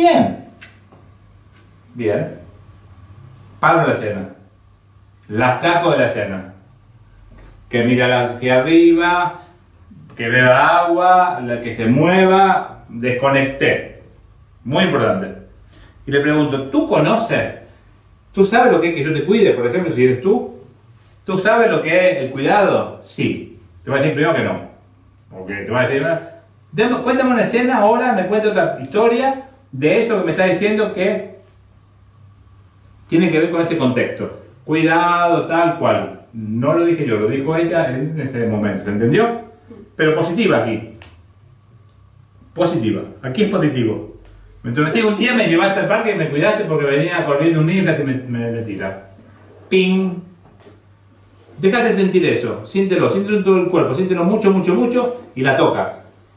Bien. Paro la escena. La saco de la escena. Que mira hacia arriba, que beba agua, que se mueva. Desconecté. Muy importante. Y le pregunto, ¿tú conoces? ¿Tú sabes lo que es que yo te cuide? Por ejemplo, si eres tú. ¿Tú sabes lo que es el cuidado? Sí. Te voy a decir primero que no. Porque te voy a decir, cuéntame una escena ahora, me cuenta otra historia de eso que me está diciendo que tiene que ver con ese contexto. Cuidado, tal cual. No lo dije yo, lo dijo ella en ese momento. ¿Se entendió? Pero positiva aquí. Positiva. Aquí es positivo. Entonces un día me llevaste al parque y me cuidaste porque venía corriendo un niño y casi me tira. ¡Ping! Déjate sentir eso. Siéntelo en todo el cuerpo. Siéntelo mucho y la tocas.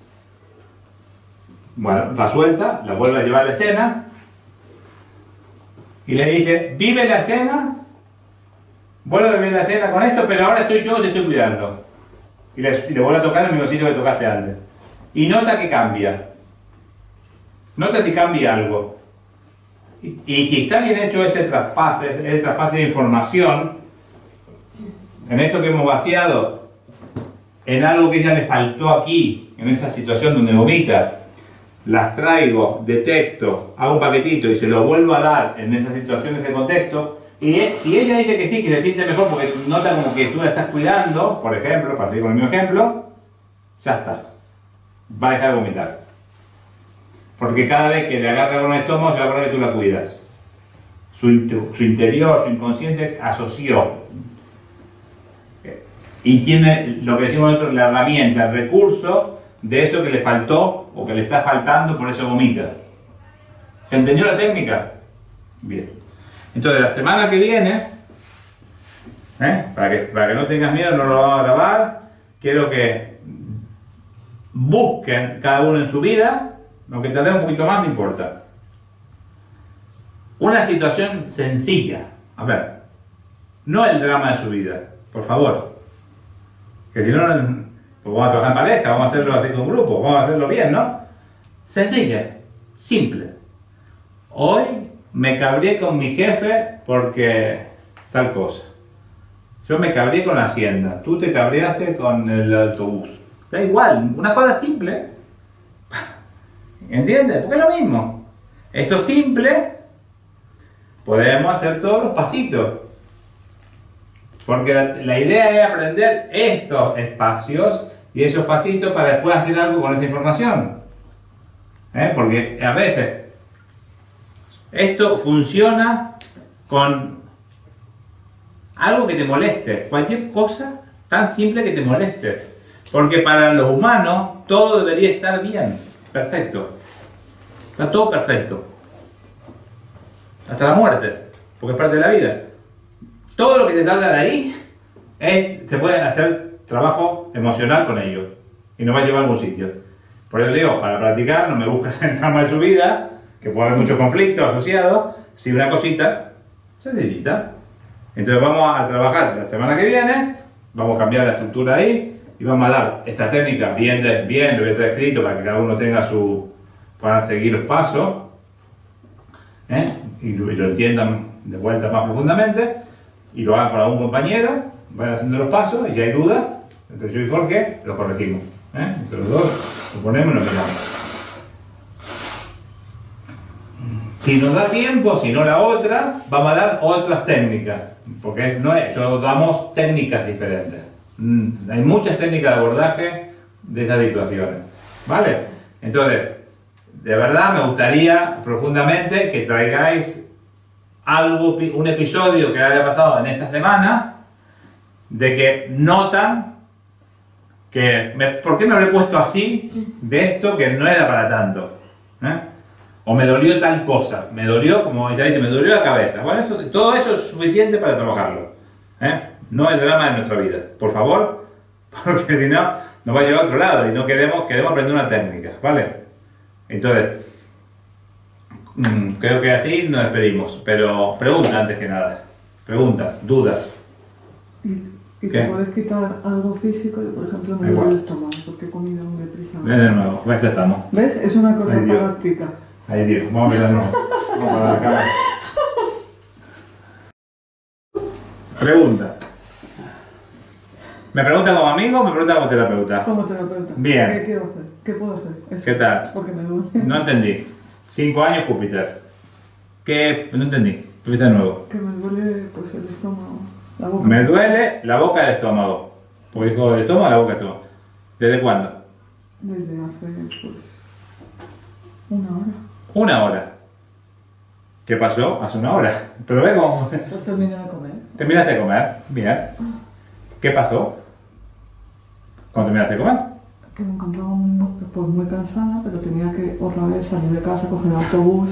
Bueno, la suelta, la vuelve a llevar a la escena y le dije, vive la escena, vuelve a vivir la escena con esto, pero ahora estoy yo, te estoy cuidando. Y le vuelvo a tocar en el mismo sitio que tocaste antes. Y nota que cambia. Nota que cambia algo. Y que está bien hecho ese traspase de información, en esto que hemos vaciado, en algo que ya le faltó aquí, en esa situación donde vomita. Las traigo, detecto, hago un paquetito y se lo vuelvo a dar en esas situaciones de contexto y ella dice que sí, que se siente mejor porque nota como que tú la estás cuidando, por ejemplo, para seguir con el mismo ejemplo, ya está, va a dejar de vomitar. Porque cada vez que le agarra con el estómago se va a acordar que tú la cuidas. Su interior, su inconsciente asoció. Y tiene lo que decimos nosotros, la herramienta, el recurso de eso que le faltó o que le está faltando, por eso vomita. ¿Se entendió la técnica? Bien. Entonces, la semana que viene, para que no tengas miedo, no lo vamos a grabar, quiero que busquen cada uno en su vida, aunque tarde un poquito más, no importa. Una situación sencilla, a ver, no el drama de su vida, por favor. Que si no, pues vamos a trabajar en pareja, vamos a hacerlo así con grupo, vamos a hacerlo bien, ¿no? Sencilla, simple. Hoy me cabré con mi jefe porque tal cosa. Yo me cabré con la hacienda, tú te cabreaste con el autobús. Da igual, una cosa simple. ¿Entiendes? Porque es lo mismo. Esto simple, podemos hacer todos los pasitos. Porque la idea es aprender estos espacios y esos pasitos para después hacer algo con esa información. Porque a veces esto funciona con algo que te moleste, cualquier cosa tan simple que te moleste. Porque para los humanos todo debería estar bien, perfecto. Está todo perfecto. Hasta la muerte, porque es parte de la vida. Todo lo que te salga de ahí, se puede hacer trabajo emocional con ellos. Y nos va a llevar a algún sitio. Por eso digo, para practicar, no me busquen el drama de su vida, que puede haber muchos conflictos asociados, si una cosita sencillita. Entonces vamos a trabajar la semana que viene, vamos a cambiar la estructura ahí, y vamos a dar esta técnica bien, lo voy a estar escrito para que cada uno tenga para seguir los pasos, y lo entiendan de vuelta más profundamente, y lo hagan con algún compañero, vayan haciendo los pasos, y si hay dudas, entre yo y Jorge, lo corregimos. Entre los dos, lo ponemos y lo miramos. Si nos da tiempo, si no la otra, vamos a dar otras técnicas, porque solo damos técnicas diferentes. Hay muchas técnicas de abordaje de estas situaciones, ¿vale? Entonces, de verdad me gustaría profundamente que traigáis un episodio que haya pasado en esta semana, de que notan que, ¿por qué me habré puesto así de esto que no era para tanto? O me dolió tal cosa, me dolió, como ya dice, me dolió la cabeza. Bueno, todo eso es suficiente para trabajarlo. No el drama de nuestra vida, por favor, porque si no, nos va a llevar a otro lado y no queremos aprender una técnica, ¿vale? Entonces, creo que así nos despedimos, pero pregunta antes que nada, preguntas, dudas. ¿Y te puedes quitar algo físico? Yo, por ejemplo, me duele el estómago porque he comido muy deprisa. Ven de nuevo, ves que estamos. ¿Ves? Es una cosa práctica. Ahí, Dios, vamos a mirar de nuevo. Vamos para la cámara. Pregunta. ¿Me pregunta como amigo o me pregunta como terapeuta? Como terapeuta. Bien. ¿Qué quiero hacer? ¿Qué puedo hacer? Eso. ¿Qué tal? Porque me duele. No entendí. 5 años Júpiter. ¿Qué? No entendí. Júpiter nuevo. Que me duele pues el estómago. La boca. Me duele la boca del estómago. Porque dijo el estómago, la boca del estómago. ¿Desde cuándo? Desde hace pues 1 hora. 1 hora. ¿Qué pasó? Hace 1 hora. Pero ve cómo. Pues terminé de comer. ¿Terminaste de comer? Bien. ¿Qué pasó? ¿Cuándo terminaste de comer? Que me encontraba muy cansada, pero tenía que otra vez salir de casa, coger el autobús.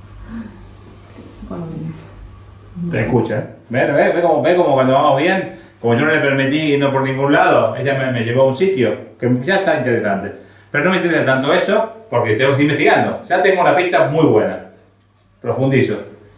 Para venir. Te escucha. Ve como cuando vamos bien, como yo no le permití irnos por ningún lado, ella me llevó a un sitio que ya está interesante. Pero no me interesa tanto eso porque tengo que ir investigando. Ya tengo una pista muy buena. Profundizo.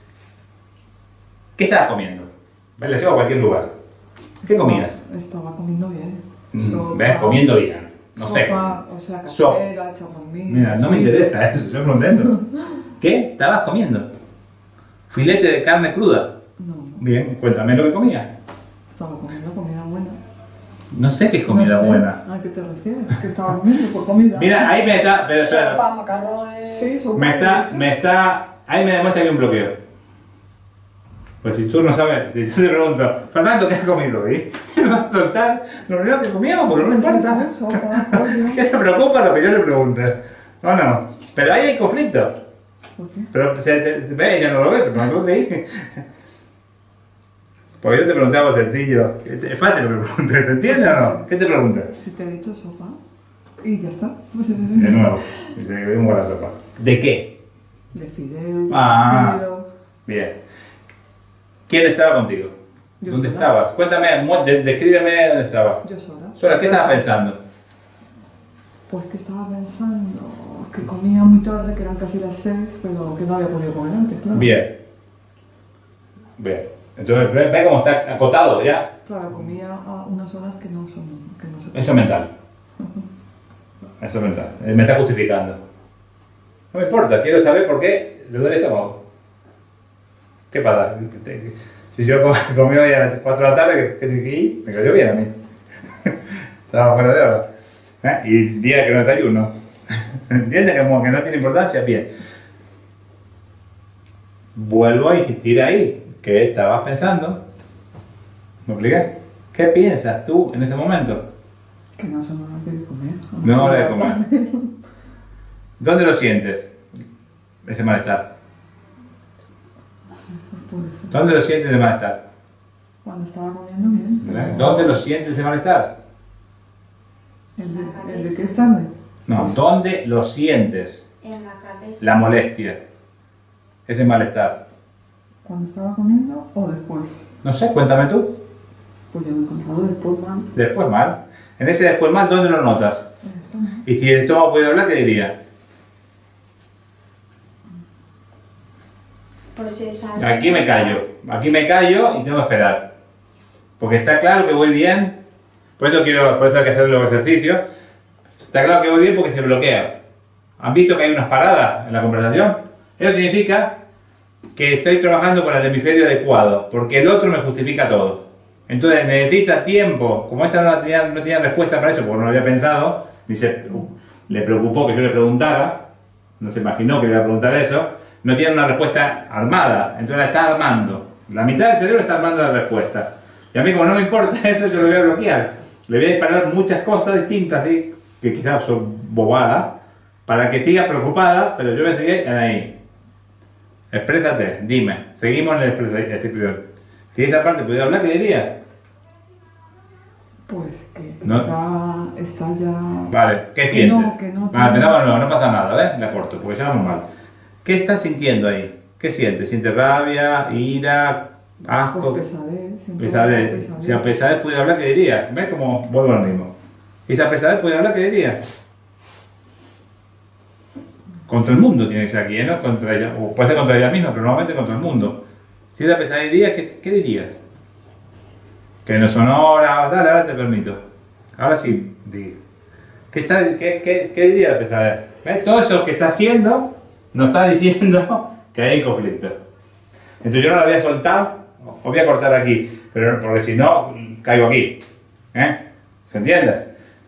¿Qué estabas comiendo? Le llevo a cualquier lugar. ¿Qué comías? Estaba comiendo bien. ¿Ves? Comiendo bien. No sé. Sopa, o sea, casera, hecha por mí. Mira, no me interesa eso. Yo pregunté eso. ¿Qué estabas comiendo? ¿Filete de carne cruda? No. Bien, cuéntame lo que comías. Estaba comiendo comida buena. No sé qué es comida buena. ¿A qué te refieres? ¿Qué estaba comiendo por comida? Mira, ahí me está... Pero, sopa, macarrones... Sí, sopa. Ahí me demuestra que hay un bloqueo. Pues si tú no sabes, si yo te pregunto, Fernando, ¿qué has comido hoy? Me vas a soltar lo primero que comíamos porque no me importa. ¿Qué te preocupa lo que yo le pregunte? No. Pero ahí hay conflicto. ¿Por qué? Pero ve, ella no lo ve, pero nosotros te dije. Porque yo te preguntaba algo sencillo. Es fácil lo que me pregunté, ¿te entiendes o no? ¿Qué te preguntas? Si te he dicho sopa. Y ya está. De nuevo, te dimos la sopa. ¿De qué? De fideos. Ah, bien. ¿Quién estaba contigo? ¿Dónde estabas? Cuéntame, descríbeme dónde estabas. Yo sola. Sola, ¿qué estabas pensando? Pues que estaba pensando que comía muy tarde, que eran casi las 6, pero que no había podido comer antes, claro. Bien. Bien. Entonces, ve cómo está acotado ya. Claro, comía a unas horas que no son... Eso es mental. Eso es mental. Me está justificando. No me importa, quiero saber por qué le duele el estómago. ¿Qué pasa? Si yo comí hoy a las 4 de la tarde, ¿qué me cayó bien a mí. Estaba fuera de hora. Y día que no desayuno. ¿Entiendes? Como que no tiene importancia. Bien. Vuelvo a insistir ahí. ¿Qué estabas pensando? ¿Me expliqué? ¿Qué piensas tú en este momento? Que no son horas de comer. No hora de comer. ¿Dónde lo sientes? Ese malestar. ¿Dónde lo sientes de malestar? Cuando estaba comiendo bien. ¿Dónde lo sientes de malestar? ¿El de qué es tarde? No, ¿dónde lo sientes? En la cabeza. La molestia. Ese malestar. ¿Cuando estaba comiendo o después? No sé, cuéntame tú. Pues yo me he encontrado después mal. Después mal. En ese después mal, ¿dónde lo notas? El estómago. Y si el estómago pudiera hablar, ¿qué diría? Procesar. Aquí me callo y tengo que esperar. Porque está claro que voy bien. Por eso hay que hacer los ejercicios. Está claro que voy bien porque se bloquea. ¿Han visto que hay unas paradas en la conversación? Eso significa que estoy trabajando con el hemisferio adecuado, porque el otro me justifica todo. Entonces necesita tiempo. Como esa no tenía respuesta para eso, porque no lo había pensado, le preocupó que yo le preguntara, no se imaginó que le iba a preguntar eso, no tiene una respuesta armada, entonces la está armando. La mitad del cerebro está armando la respuesta. Y a mí, como no me importa eso, yo lo voy a bloquear. Le voy a disparar muchas cosas distintas, ¿sí? Que quizás son bobadas, para que siga preocupada, pero yo voy a seguir ahí. Exprésate, dime. Seguimos en el expresión. Si esta parte pudiera hablar, ¿qué diría? Pues que ¿no? está ya... Vale, ¿qué sientes? Vale, empezamos, no pasa nada, ¿ves? Le corto, porque ya vamos mal. ¿Qué estás sintiendo ahí? ¿Qué sientes? ¿Sientes rabia, ira, asco? Pues pesadez. Si a pesadez pudiera hablar, ¿qué diría? ¿Ves cómo vuelvo al mismo? Y si a pesadez pudiera hablar, ¿qué diría? Contra el mundo tiene que ser aquí, ¿no? Contra ella, o puede ser contra ella misma, pero normalmente contra el mundo. Si esa pesadez diría, ¿qué dirías? Que no son horas, dale, ahora te permito. Ahora sí, di. ¿Qué diría la pesadez? ¿Ves? Todo eso que está haciendo nos está diciendo que hay conflicto. Entonces yo no la voy a soltar, o voy a cortar aquí, pero porque si no, caigo aquí. ¿Se entiende?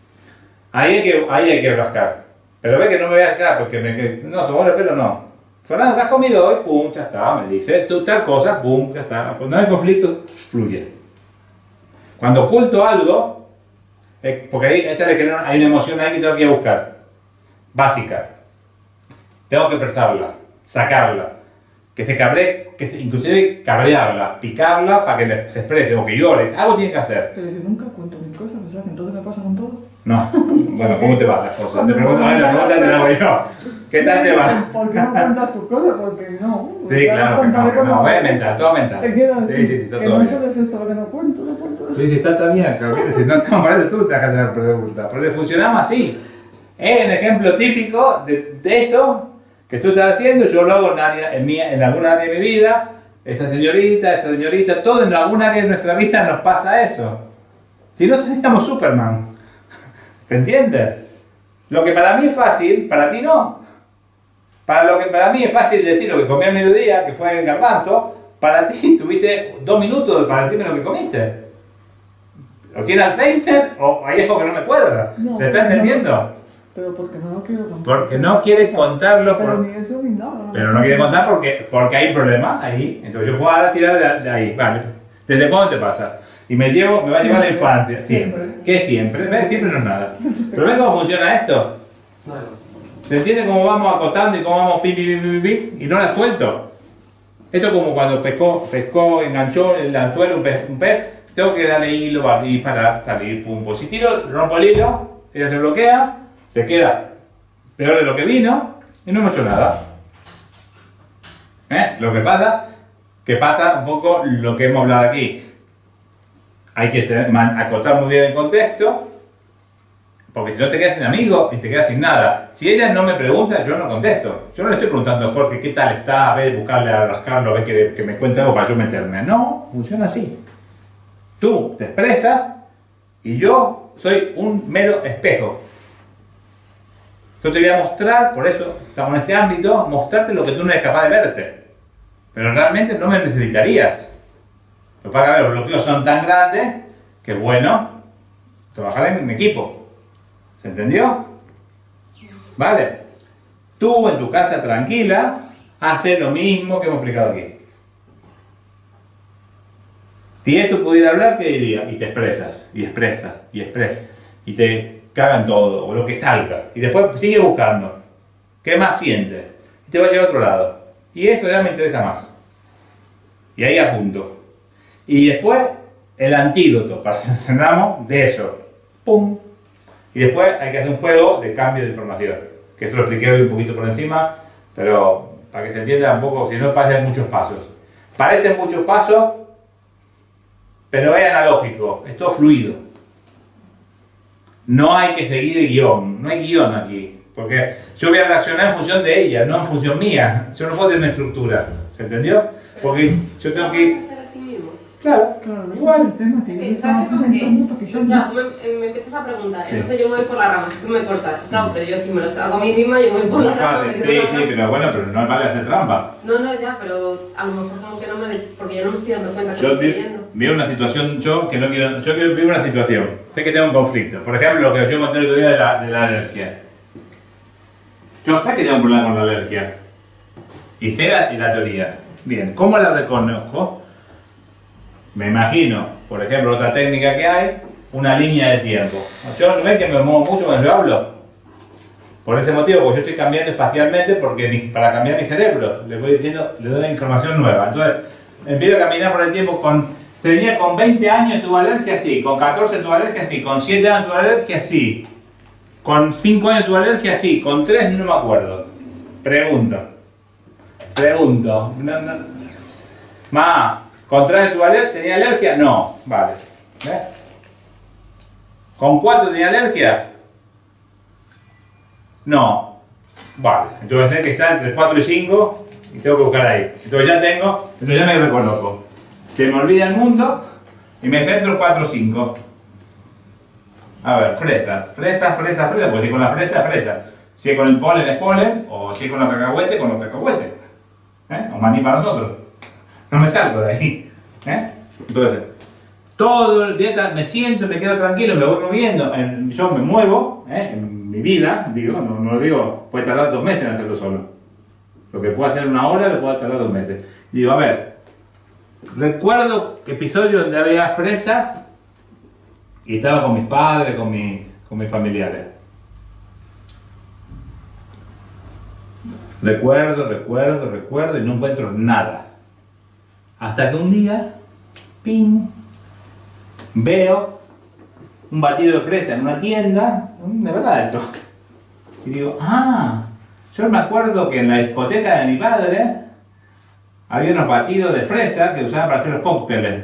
Ahí hay que rascar. Pero ve que no me voy a dejar porque no, tomar el pelo no. Fernando, ¿qué has comido hoy? Pum, ya está, me dice. Tú tal cosa, pum, ya está. Cuando hay conflicto, fluye. Cuando oculto algo, porque ahí hay una emoción ahí que tengo que ir a buscar. Básica. Tengo que expresarla, sacarla. Que se cabre, inclusive cabrearla, picarla para que se exprese o que llore. Algo tiene que hacer. Pero yo nunca cuento mis cosas, o sea que entonces me pasa con todo. No, bueno, ¿cómo te van las cosas? Te pregunto, la pregunta te la hago yo. ¿Qué tal te va? ¿Por qué no cuentas tus cosas? Porque no. Sí, claro que no, mental, todo mental. Te quedas sí, está que todo no bien. solo es esto lo que no cuento. Sí, está bien, claro. Si no estamos para eso, tú te vas a hacer preguntas. Porque funcionamos así. Es un ejemplo típico de eso que tú estás haciendo. Yo lo hago en alguna área de mi vida. Esta señorita, todo en alguna área de nuestra vida nos pasa eso. Si no, seríamos Superman. ¿Entiendes? Lo que para mí es fácil, para ti no. Lo que para mí es fácil decir lo que comí al mediodía, que fue el garbanzo, para ti tuviste 2 minutos para decirme lo que comiste. O tiene Alzheimer o hay algo que no me cuadra. No, ¿Se está entendiendo? No, pero porque no lo quiero contar. Porque no quieres contarlo. Pero ni eso ni nada. Pero no quieres contar porque hay un problema ahí. Entonces yo puedo ahora tirar de ahí. Vale. ¿Desde cuándo te pasa? Y me va a llevar la infancia. Siempre. ¿Qué es siempre? ¿Ves? Siempre no es nada. Pero ¿ves cómo funciona esto? ¿Se entiende cómo vamos acotando y cómo vamos pi? Y no la suelto? Esto es como cuando pescó, enganchó el anzuelo un pez. Tengo que darle hilo para salir, pum. Pues si rompo el hilo, ella se bloquea, se queda peor de lo que vino y no hemos hecho nada. Lo que pasa Que pasa un poco lo que hemos hablado aquí. Hay que acotar muy bien el contexto, porque si no te quedas sin amigos y te quedas sin nada. Si ella no me pregunta, yo no contesto. Yo no le estoy preguntando a Jorge qué tal está, a ver, buscarle a rascarlo, a ver que me cuente algo para yo meterme. No, funciona así. Tú te expresas y yo soy un mero espejo. Yo te voy a mostrar, por eso estamos en este ámbito, mostrarte lo que tú no eres capaz de verte. Pero realmente no me necesitarías. Lo que pasa es que los bloqueos son tan grandes que es bueno trabajar en mi equipo. ¿Se entendió? Vale. Tú en tu casa tranquila, haces lo mismo que hemos explicado aquí. Si esto pudiera hablar, ¿qué diría? Y te expresas, y expresas, y expresas. Y te cagan todo, o lo que salga. Y después sigue buscando. ¿Qué más sientes? Y te va a llevar a otro lado. Y eso ya me interesa más. Y ahí apunto. Y después, el antídoto, para que nos entendamos, de eso. ¡Pum! Y después hay que hacer un juego de cambio de información. Que eso lo expliqué hoy un poquito por encima, pero para que se entienda un poco, si no parecen muchos pasos. Parecen muchos pasos, pero es analógico, es todo fluido. No hay que seguir el guión, no hay guión aquí. Porque yo voy a reaccionar en función de ella, no en función mía. Yo no puedo tener una estructura, ¿se entendió? Porque yo tengo que... Claro, igual. Es que, ¿sabes qué pasa? Que, claro, tú me empiezas a preguntar, sí. Entonces yo me voy por la rama, si tú me cortas. Claro, pero yo si me lo hago a mí misma, yo me voy por la rama. Sí, pero bueno, pero no vale hacer trampa. No, ya, pero a lo mejor como que no me... Porque yo no me estoy dando cuenta que estoy yendo. Veo una situación, yo quiero vivir una situación. Sé que tengo un conflicto. Por ejemplo, lo que yo conté el otro día de la alergia. Yo sé que tengo un problema con la alergia. Y sé la teoría. Bien, ¿cómo la reconozco? Me imagino, por ejemplo, otra técnica que hay, una línea de tiempo. Yo no ven que me muevo mucho cuando yo hablo. Por ese motivo, porque yo estoy cambiando espacialmente, porque para cambiar mi cerebro, le voy diciendo, le doy información nueva. Entonces, empiezo a caminar por el tiempo tenía con 20 años tuve alergia así, con 14 tuve alergia así, con 7 años tuve alergia así, con 5 años tuve alergia así, con 3 no me acuerdo. Pregunto. ¿Con 3 tenía alergia? No, vale. ¿Ves? ¿Con 4 tenía alergia? No. Vale. Entonces sé que está entre 4 y 5 y tengo que buscar ahí. Entonces ya me reconozco. Se me olvida el mundo y me centro en 4 o 5. A ver, fresa, pues si con la fresa. Si es con el polen es polen, o si es con los cacahuetes, con los cacahuetes. O maní para nosotros. No me salgo de ahí. Entonces, todo el día me siento, me quedo tranquilo, me voy moviendo. Yo me muevo en mi vida, digo, no lo digo, puede tardar 2 meses en hacerlo solo. Lo que puedo hacer en 1 hora, lo puedo tardar 2 meses. Y digo, a ver, recuerdo episodios donde había fresas y estaba con mis padres, con mis familiares. Recuerdo y no encuentro nada. Hasta que un día, ¡ping!, veo un batido de fresa en una tienda, de verdad esto. Y digo, yo me acuerdo que en la discoteca de mi padre había unos batidos de fresa que usaban para hacer los cócteles.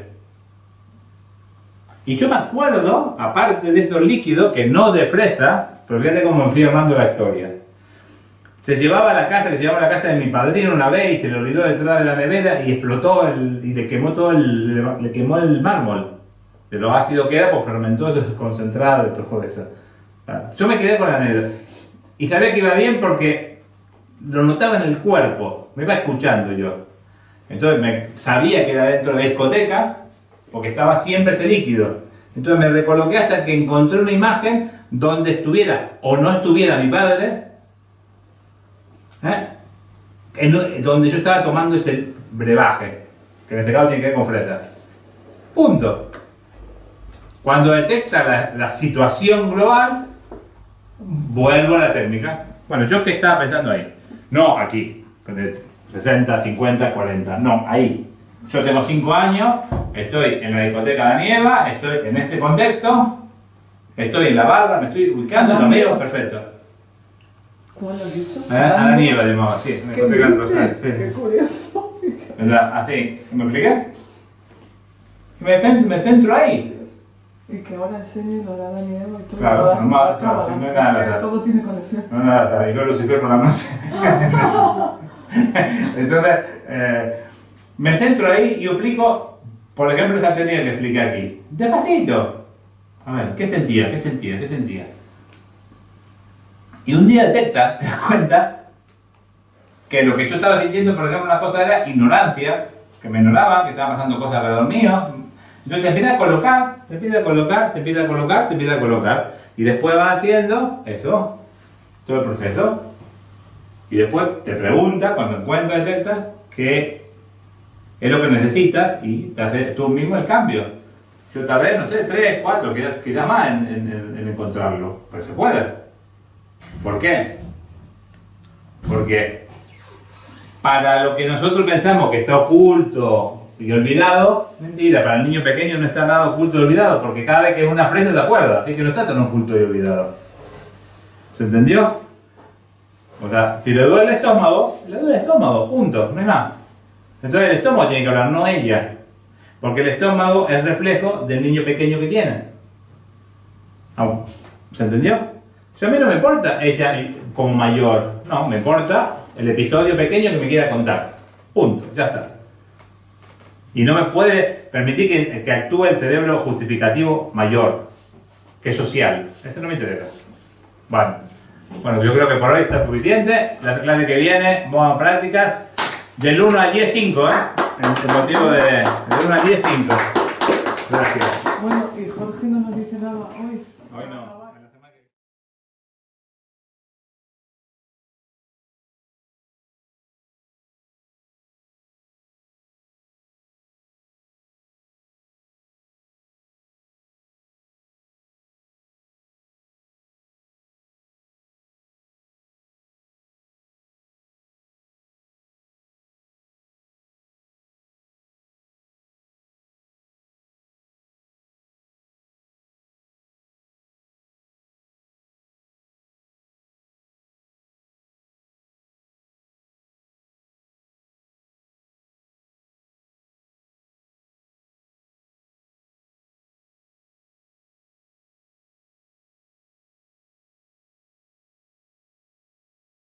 Y yo me acuerdo, aparte de estos líquidos, que no de fresa, pero fíjate cómo me fui armando la historia. Se llevaba a la casa de mi padrino una vez y se le olvidó detrás de la nevera y explotó y le quemó le quemó el mármol. De lo ácido que era, pues fermentó el concentrado de todo eso. Yo me quedé con la anécdota. Y sabía que iba bien porque lo notaba en el cuerpo, me iba escuchando yo. Entonces sabía que era dentro de la discoteca porque estaba siempre ese líquido. Entonces me recoloqué hasta que encontré una imagen donde estuviera o no estuviera mi padre, donde yo estaba tomando ese brebaje, que en este caso tiene que ver con fresa. Punto. Cuando detecta la situación global, vuelvo a la técnica. Bueno, yo que estaba pensando ahí, no aquí, 60, 50, 40, no, ahí. Yo tengo 5 años, estoy en la discoteca de Anieva, estoy en este contexto, estoy en la barra, me estoy ubicando, lo veo perfecto. ¿Cuál has dicho? A la Nieva, digamos, sí, me Qué curioso. ¿Verdad? Así, ¿me expliqué? Me centro ahí. Y que ahora enseñe lo de Adán y Eva y todo. Claro, normal, claro, si no hay nada de todo tiene conexión. No hay nada, y no Lucifer con la masa. Entonces, me centro ahí y explico, por ejemplo, esa teoría que expliqué aquí. Despacito. A ver, ¿qué sentía? ¿Qué sentía? ¿Qué sentía? Y un día detectas, te das cuenta, que lo que yo estaba sintiendo, por ejemplo, una cosa era ignorancia, que me ignoraban, que estaban pasando cosas alrededor mío. Entonces te empieza a colocar, te empieza a colocar, te empieza a colocar, te empieza a colocar. Y después vas haciendo eso, todo el proceso. Y después te pregunta, cuando encuentras, detectas, qué es lo que necesitas y te haces tú mismo el cambio. Yo tardé, no sé, 3, 4, quizás más en encontrarlo. Pero se puede. ¿Por qué? Porque para lo que nosotros pensamos que está oculto y olvidado, mentira, para el niño pequeño no está nada oculto y olvidado, porque cada vez que es una fresa se acuerda, así que no está tan oculto y olvidado. ¿Se entendió? O sea, si le duele el estómago, punto, no hay más. Entonces el estómago tiene que hablar, no ella. Porque el estómago es el reflejo del niño pequeño que tiene. ¿Se entendió? Si a mí no me importa ella como mayor, no, me importa el episodio pequeño que me quiera contar. Punto, ya está. Y no me puede permitir que actúe el cerebro justificativo mayor, que es social. Eso no me interesa. Vale. Bueno, yo creo que por hoy está suficiente. La clase que viene, vamos a prácticas del 1 al 10, 5, ¿eh? El motivo del 1 al 10, 5. Gracias. Bueno, y Jorge no nos dice nada hoy. Hoy no.